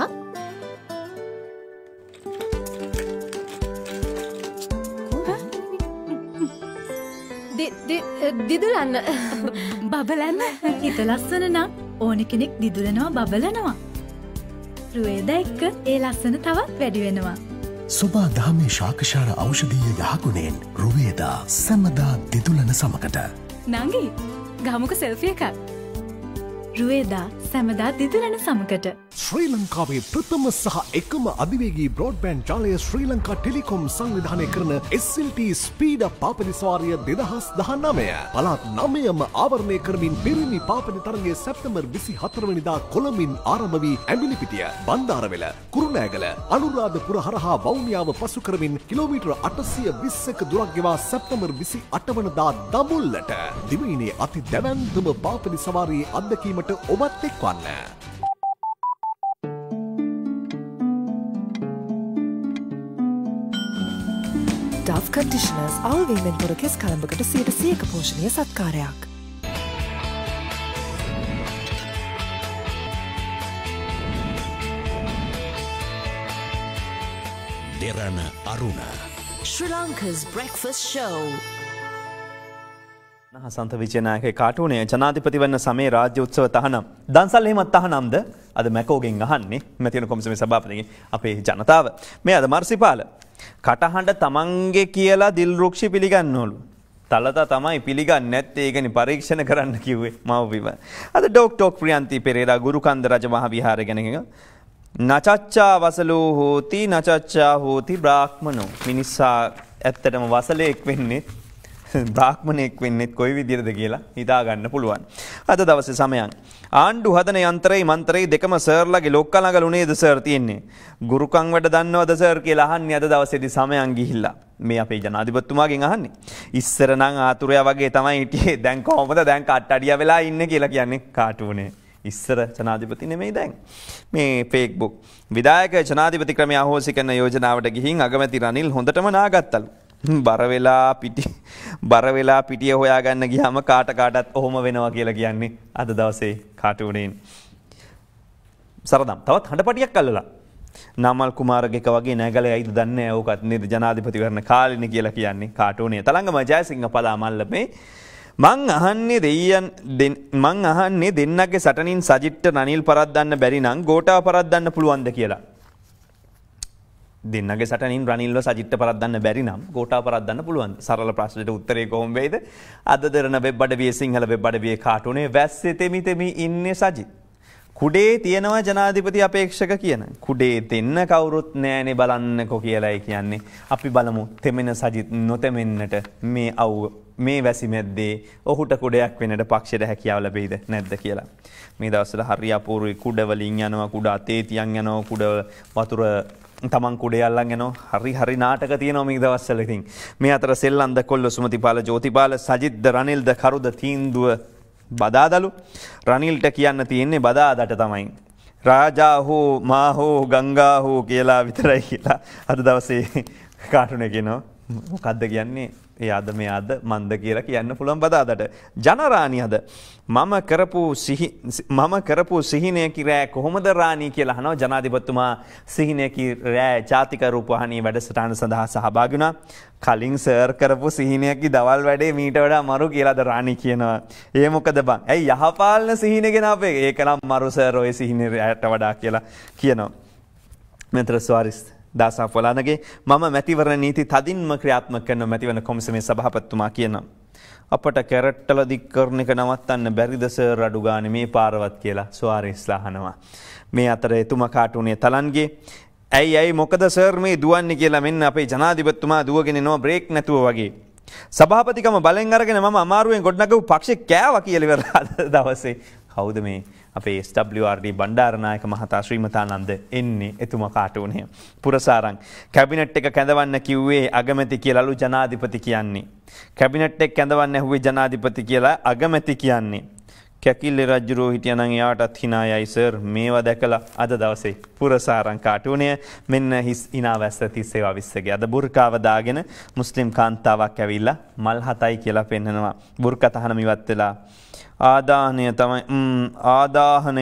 දිදුලන්න බබලන්න හිත ලස්සන නම් ඕනෙ කෙනෙක් දිදුලනවා බබලනවා. රුවේද එක්ක ඒ ලස්සන තවත් වැඩි වෙනවා. සුබා දහමේ ශාකශාර ඖෂධීය යහගුණයෙන් රුවේදා සැමදා දිදුලන සමකට. නංගි ගමුක සෙල්ෆි එකක්. රුවේදා සැමදා දිදුලන සමකට. ශ්‍රී ලංකාවේ ප්‍රථම සහ එකම අධිවේගී බ්‍රෝඩ්බෑන්ඩ් ජාලය ශ්‍රී ලංකා ටෙලිකොම් සංවිධානය කරන SLT ස්පීඩ් අප් පාපනිස්වාරිය 2019 පළාත් 9ම ආවරණය කරමින් පිරිමි පාපනි තරගය සැප්තැම්බර් 24 වෙනිදා කොළඹින් ආරම්භ වී ඇඹිලිපිටිය, බන්දාරවෙල, කුරුණෑගල, අනුරාධපුර හරහා වවුනියාව පසු කරමින් කිලෝමීටර් 821 දුරක් ගෙවා සැප්තැම්බර් 28 වනදා දඹුල්ලට දිවයිනේ අති දැවැන්තම පාපනි සවාරියේ අත්දැකීමට ඔබත් එක්වන්න. Dove Conditioners අවවීමෙන් තොර කෙස් කලඹකට 100% පෝෂණීය සත්කාරයක්. දෙරණ අරුණ Sri Lanka's breakfast show. Hasantha විජයනායකගේ කාටුනේ ජනාධිපති වන්න සමේ රාජ්‍ය උත්සව තහනම්. දන්සල් එහෙමත් තහනම්ද? අද මැකෝගෙන් අහන්නේ මැතිවරණ කොමිසමේ සභාපතිගෙන් අපේ ජනතාව. මේ අද මර්සිපාල කටහඬ තමන්ගේ කියලා දිල්රුක්ෂි පිළිගන්නවලු. තලතා තමයි පිළිගන්නේ නැත්තේ ඒකනේ පරීක්ෂණ කරන්න කිව්වේ මව්පිව. අද ඩොක්ටර් ප්‍රියන්ති පෙරේරා ගුරුකන්ද රජ මහ විහාරය ගැන නචච්චා වසලෝ හෝති නචච්චා හෝති බ්‍රාහ්මනෝ. මිනිස්සා ඇත්තටම වසලෙක් වෙන්නේ බ්‍රාහ්මණයෙක් වෙන්නෙත් කොයි විදිහටද කියලා හිතා ගන්න පුළුවන්. අද දවසේ සමයන් ආණ්ඩු හදන යන්ත්‍රේ මන්ත්‍රේ දෙකම සර්ලගේ ලොක්කලඟලු නේද සර් තියෙන්නේ. ගුරුකම් වැඩ දන්නවද සර් කියලා අහන්නේ අද දවසේදී සමයන් ගිහිල්ලා. මේ අපේ ජනාධිපතිතුමාගෙන් අහන්නේ. ඉස්සර නම් ආතුරයා වගේ තමයි හිටියේ. දැන් කොහොමද දැන් කට්ටඩිය වෙලා ඉන්නේ කියලා කියන්නේ කාටුනේ. ඉස්සර ජනාධිපති නෙමෙයි දැන්. මේ Facebook විධායක ජනාධිපති ක්‍රමය අහෝසි කරන යෝජනාවට ගිහින් අගමැති රනිල් හොඳටම නාගත්තලු. බර වෙලා පිටිය හොයාගන්න ගියාම කාටත් ඔහොම වෙනවා කියලා කියන්නේ අද දවසේ කාටුනේන්. සරදම් තවත් හඬපටියක් අල්ලලා. නාමල් කුමාරගෙක වගේ නැගලා ඇයිද දන්නේ නැහැ. ඕකත් නේද ජනාධිපතිවරණ කාලිනේ කියලා කියන්නේ කාටුනේ. තලංගම ජයසිංහ පලා මල්ලපේ මං අහන්නේ දෙන්නගේ සටනින් සජිත්ට රනිල් පරද්දන්න බැරි නම් ගෝඨා පරද්දන්න පුළුවන්ද කියලා. දෙන්නගේ සටනින් රනිල්ව සජිත්ට පරද්දන්න බැරි නම් ගෝඨා පරද්දන්න පුළුවන්. සරල ප්‍රශ්නෙට උත්තරේ කොහොම වෙයිද? අද දරන වෙබ් අඩවියේ සිංහල වෙබ් අඩවියේ කාටුනේ වැස්සේ තෙමි ඉන්නේ සජිත්. කුඩේ තියෙනවා ජනාධිපති අපේක්ෂක කියන. කුඩේ දෙන්න කවුරුත් නෑනේ බලන්නකෝ කියලායි කියන්නේ. අපි බලමු තෙමෙන සජිත් නොතෙමෙන්නට මේ වැසි මැද්දේ ඔහුට කුඩයක් වෙන්නට පක්ෂයට හැකියාව ලැබෙයිද නැද්ද කියලා. මේ දවස්වල හරි අපූර්වයි කුඩ වලින් යනවා, කුඩ අතේ තියන් යනවා, කුඩ වතුර තමන් කුඩේ අල්ලන් යනවා. හරි නාටක තියෙනවා මේ දවස්වල ඉතින්. මේ අතර සෙල්ලන්ද කොල්ල සුමතිපාල ජෝතිපාල සජිත්ද රනිල්ද කරුද තීන්දුව බදාදලු. රනිල්ට කියන්න තියෙන්නේ බදාදට තමයි. රාජා හෝ මා හෝ ගංගා හෝ කියලා විතරයි කියලා අද දවසේ කාටුනේ කියනවා. මොකද්ද කියන්නේ? ඒ අද මේ අද මන්ද කියලා කියන්න පුළුවන් බදාදට. ජනරාණි අද මම කරපු සිහිනය කිරෑ කොහොමද රාණී කියලා අහනවා. ජනාධිපතිතුමා සිහිනය කිරෑ ජාතික රූපවාහිනී වැඩසටහන සඳහා සහභාගී වුණා. කලින් සර් කරපු සිහිනයකි දවල් වැඩේ මීට වඩා මරු කියලාද රාණී කියනවා. ඒ මොකද බං? ඇයි යහපාලන සිහිනය ගැන අපේ ඒක නම් මරු සර් ඔය සිහිනයට වඩා කියලා කියනවා. මෙතර ස්වාරිස් දාසා පොලානගේ මම මැතිවරණ නීති තදින්ම ක්‍රියාත්මක කරන මැතිවරණ කොමිසමේ සභාපතිතුමා කියනවා. අපට කැරට්ටල දික් කරන එක නවත්තන්න බැරිද සර් අඩු ගානේ මේ පාරවත් කියලා ස්වාරිස්ලා අහනවා. මේ අතර එතුමා කාටුනේ තලන්ගේ ඇයි මොකද සර් මේ දුවන්නේ කියලා මෙන්න අපේ ජනාධිපතිතුමා දුවගෙන එනවා බ්‍රේක් නැතුව වගේ. සභාපතිකම බලෙන් අරගෙන මම අමාරුවෙන් ගොඩනගපු පක්ෂේ කෑවා කියලා ඉවරලා දවසේ. කවුද මේ? අපේ SWRD බණ්ඩාරනායක මහතා ශ්‍රීමතානන්ද එන්නේ එතුමා කාටුනේ. පුරසාරං කැබිනට් එක කැඳවන්න කිව්වේ අගමැති කියලාලු ජනාධිපති කියන්නේ. කැබිනට් එක කැඳවන්න ඇහුවේ ජනාධිපති කියලා අගමැති කියන්නේ. කැකිල්ල රජුරෝ හිටියනම් එයාටත් hina යයි සර්. මේවා දැකලා අද දවසේ පුරසාරං කාටුනේ මෙන්න හිස් hina වැස්ස 30 ගේ අද බුර්කාව දාගෙන මුස්ලිම් කාන්තාවක් ඇවිල්ලා මල් හතයි කියලා පෙන්නනවා. බුර්කා තහනම ඉවත් වෙලා ආදාහනය තමයි ආදාහනය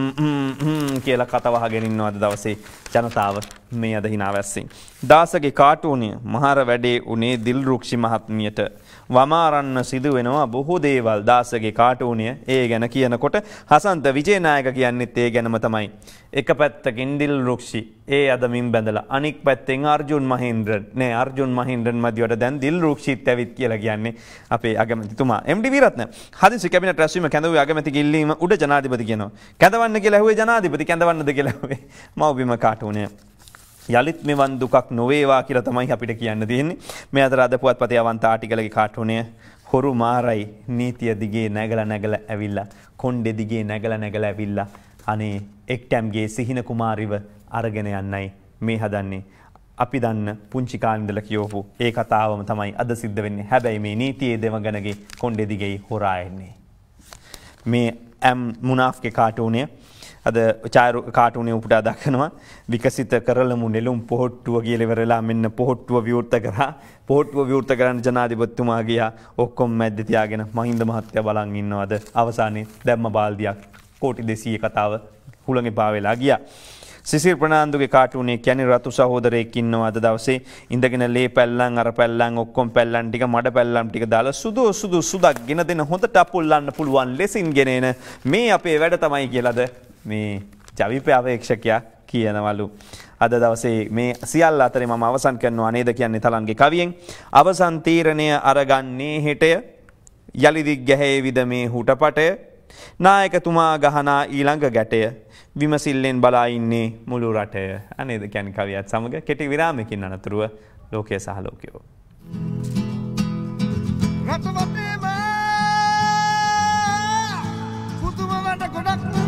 කියලා කතවහගෙන ඉන්නවා අද දවසේ ජනතාව මේ අද hina වැස්සෙන්. දාසගේ කාටුනිය මහර වැඩේ උනේ දිල්රුක්ෂි මහත්මියට වමාරන්න සිදු වෙනවා බොහෝ දේවල්. දාසගේ කාටුනිය ඒ ගැන කියනකොට හසන්ත විජේනායක කියන්නෙත් ඒ ගැනම තමයි. එක පැත්තකින් දිල්රුක්ෂි ඒ අද මින් බැඳලා අනික් පැත්තෙන් අර්ජුන් මහේන්ද්‍රන් නේ අර්ජුන් මහේන්ද්‍රන් මැදියට දැන් දිල්රුක්ෂිත් ඇවිත් කියලා කියන්නේ අපේ අගමැතිතුමා එම්.ඩී. වීරත්න. හදිසි කැබිනට් රැස්වීම කැඳවුවේ අගමැති ගිල්ලීම උඩ ජනාධිපති කියනවා. කැඳවන්න කියලා ඇහුවේ ජනාධිපති කැඳවන්නද කියලා ඇහුවේ මව්බිම කාටුනිය. යලිත් මෙවන් දුකක් නොවේවා කියලා තමයි අපිට කියන්න තියෙන්නේ. මේ අතර අද පුවත්පතේ අවන්ත ආටිකලගේ කාටුනිය හොරු මාරයි නීතිය දිගේ නැගලා ඇවිල්ලා කොණ්ඩේ දිගේ නැගලා ඇවිල්ලා අනේ එක්ටම්ගේ සිහින කුමාරිව අරගෙන යන්නයි මේ හදන්නේ. අපි දන්න පුංචි කාලේ ඉඳලා කියවපු ඒ කතාවම තමයි අද සිද්ධ වෙන්නේ. හැබැයි මේ නීතියේ දෙවඟනගේ කොණ්ඩේ දිගේ හොරා එන්නේ. මේ මුනාෆ්ගේ කාටුනිය අද චාරු කාටුනේ උපුටා දක්වනවා විකසිත කරලමු නෙළුම් පොහොට්ටුව කියලා ඉවරලා මෙන්න පොහොට්ටුව විවෘත කරා. පොහොට්ටුව විවෘත කරන්න ජනාධිපතිතුමා ගියා. ඔක්කොම මැද්දේ තියාගෙන මහින්ද මහත්තයා බලන් ඉන්නවද අවසානයේ දැම්ම බාල්දියක් කෝටි 200 කතාව හුළඟේ පාවෙලා ගියා. සිසිල් ප්‍රනාන්දුගේ කාටුනේ කියන්නේ රතු සහෝදරයෙක් ඉන්නවා අද දවසේ ඉඳගෙන ලේ පැල්ලන් අර පැල්ලන් ඔක්කොම පැල්ලන් ටික මඩ පැල්ලම් ටික දාලා සුදු සුදක් ගෙන දෙන හොඳට අපුල්ලන්න පුළුවන් ලෙසින් ගෙනෙන මේ අපේ වැඩ තමයි කියලාද මේ ජවිප අපේක්ෂකයා කියනවලු. අද දවසේ මේ සියල්ල අතරේ මම අවසන් කරනවා නේද කියන්නේ තලන්ගේ කවියෙන්. අවසන් තීරණය අරගන්නේ හෙටය යලි දිග් ගැහැවිද මේ හුටපටය නායකතුමා ගහනා ඊළඟ ගැටය විමසිල්ලෙන් බලා ඉන්නේ මුළු රටය. අනේද කියන්නේ කවියත් සමග කෙටි විරාමයකින් අනතුරුව ලෝකයේ සහ ලෝකයෝ. රට වටේම පුදුම වැඩ ගොඩක්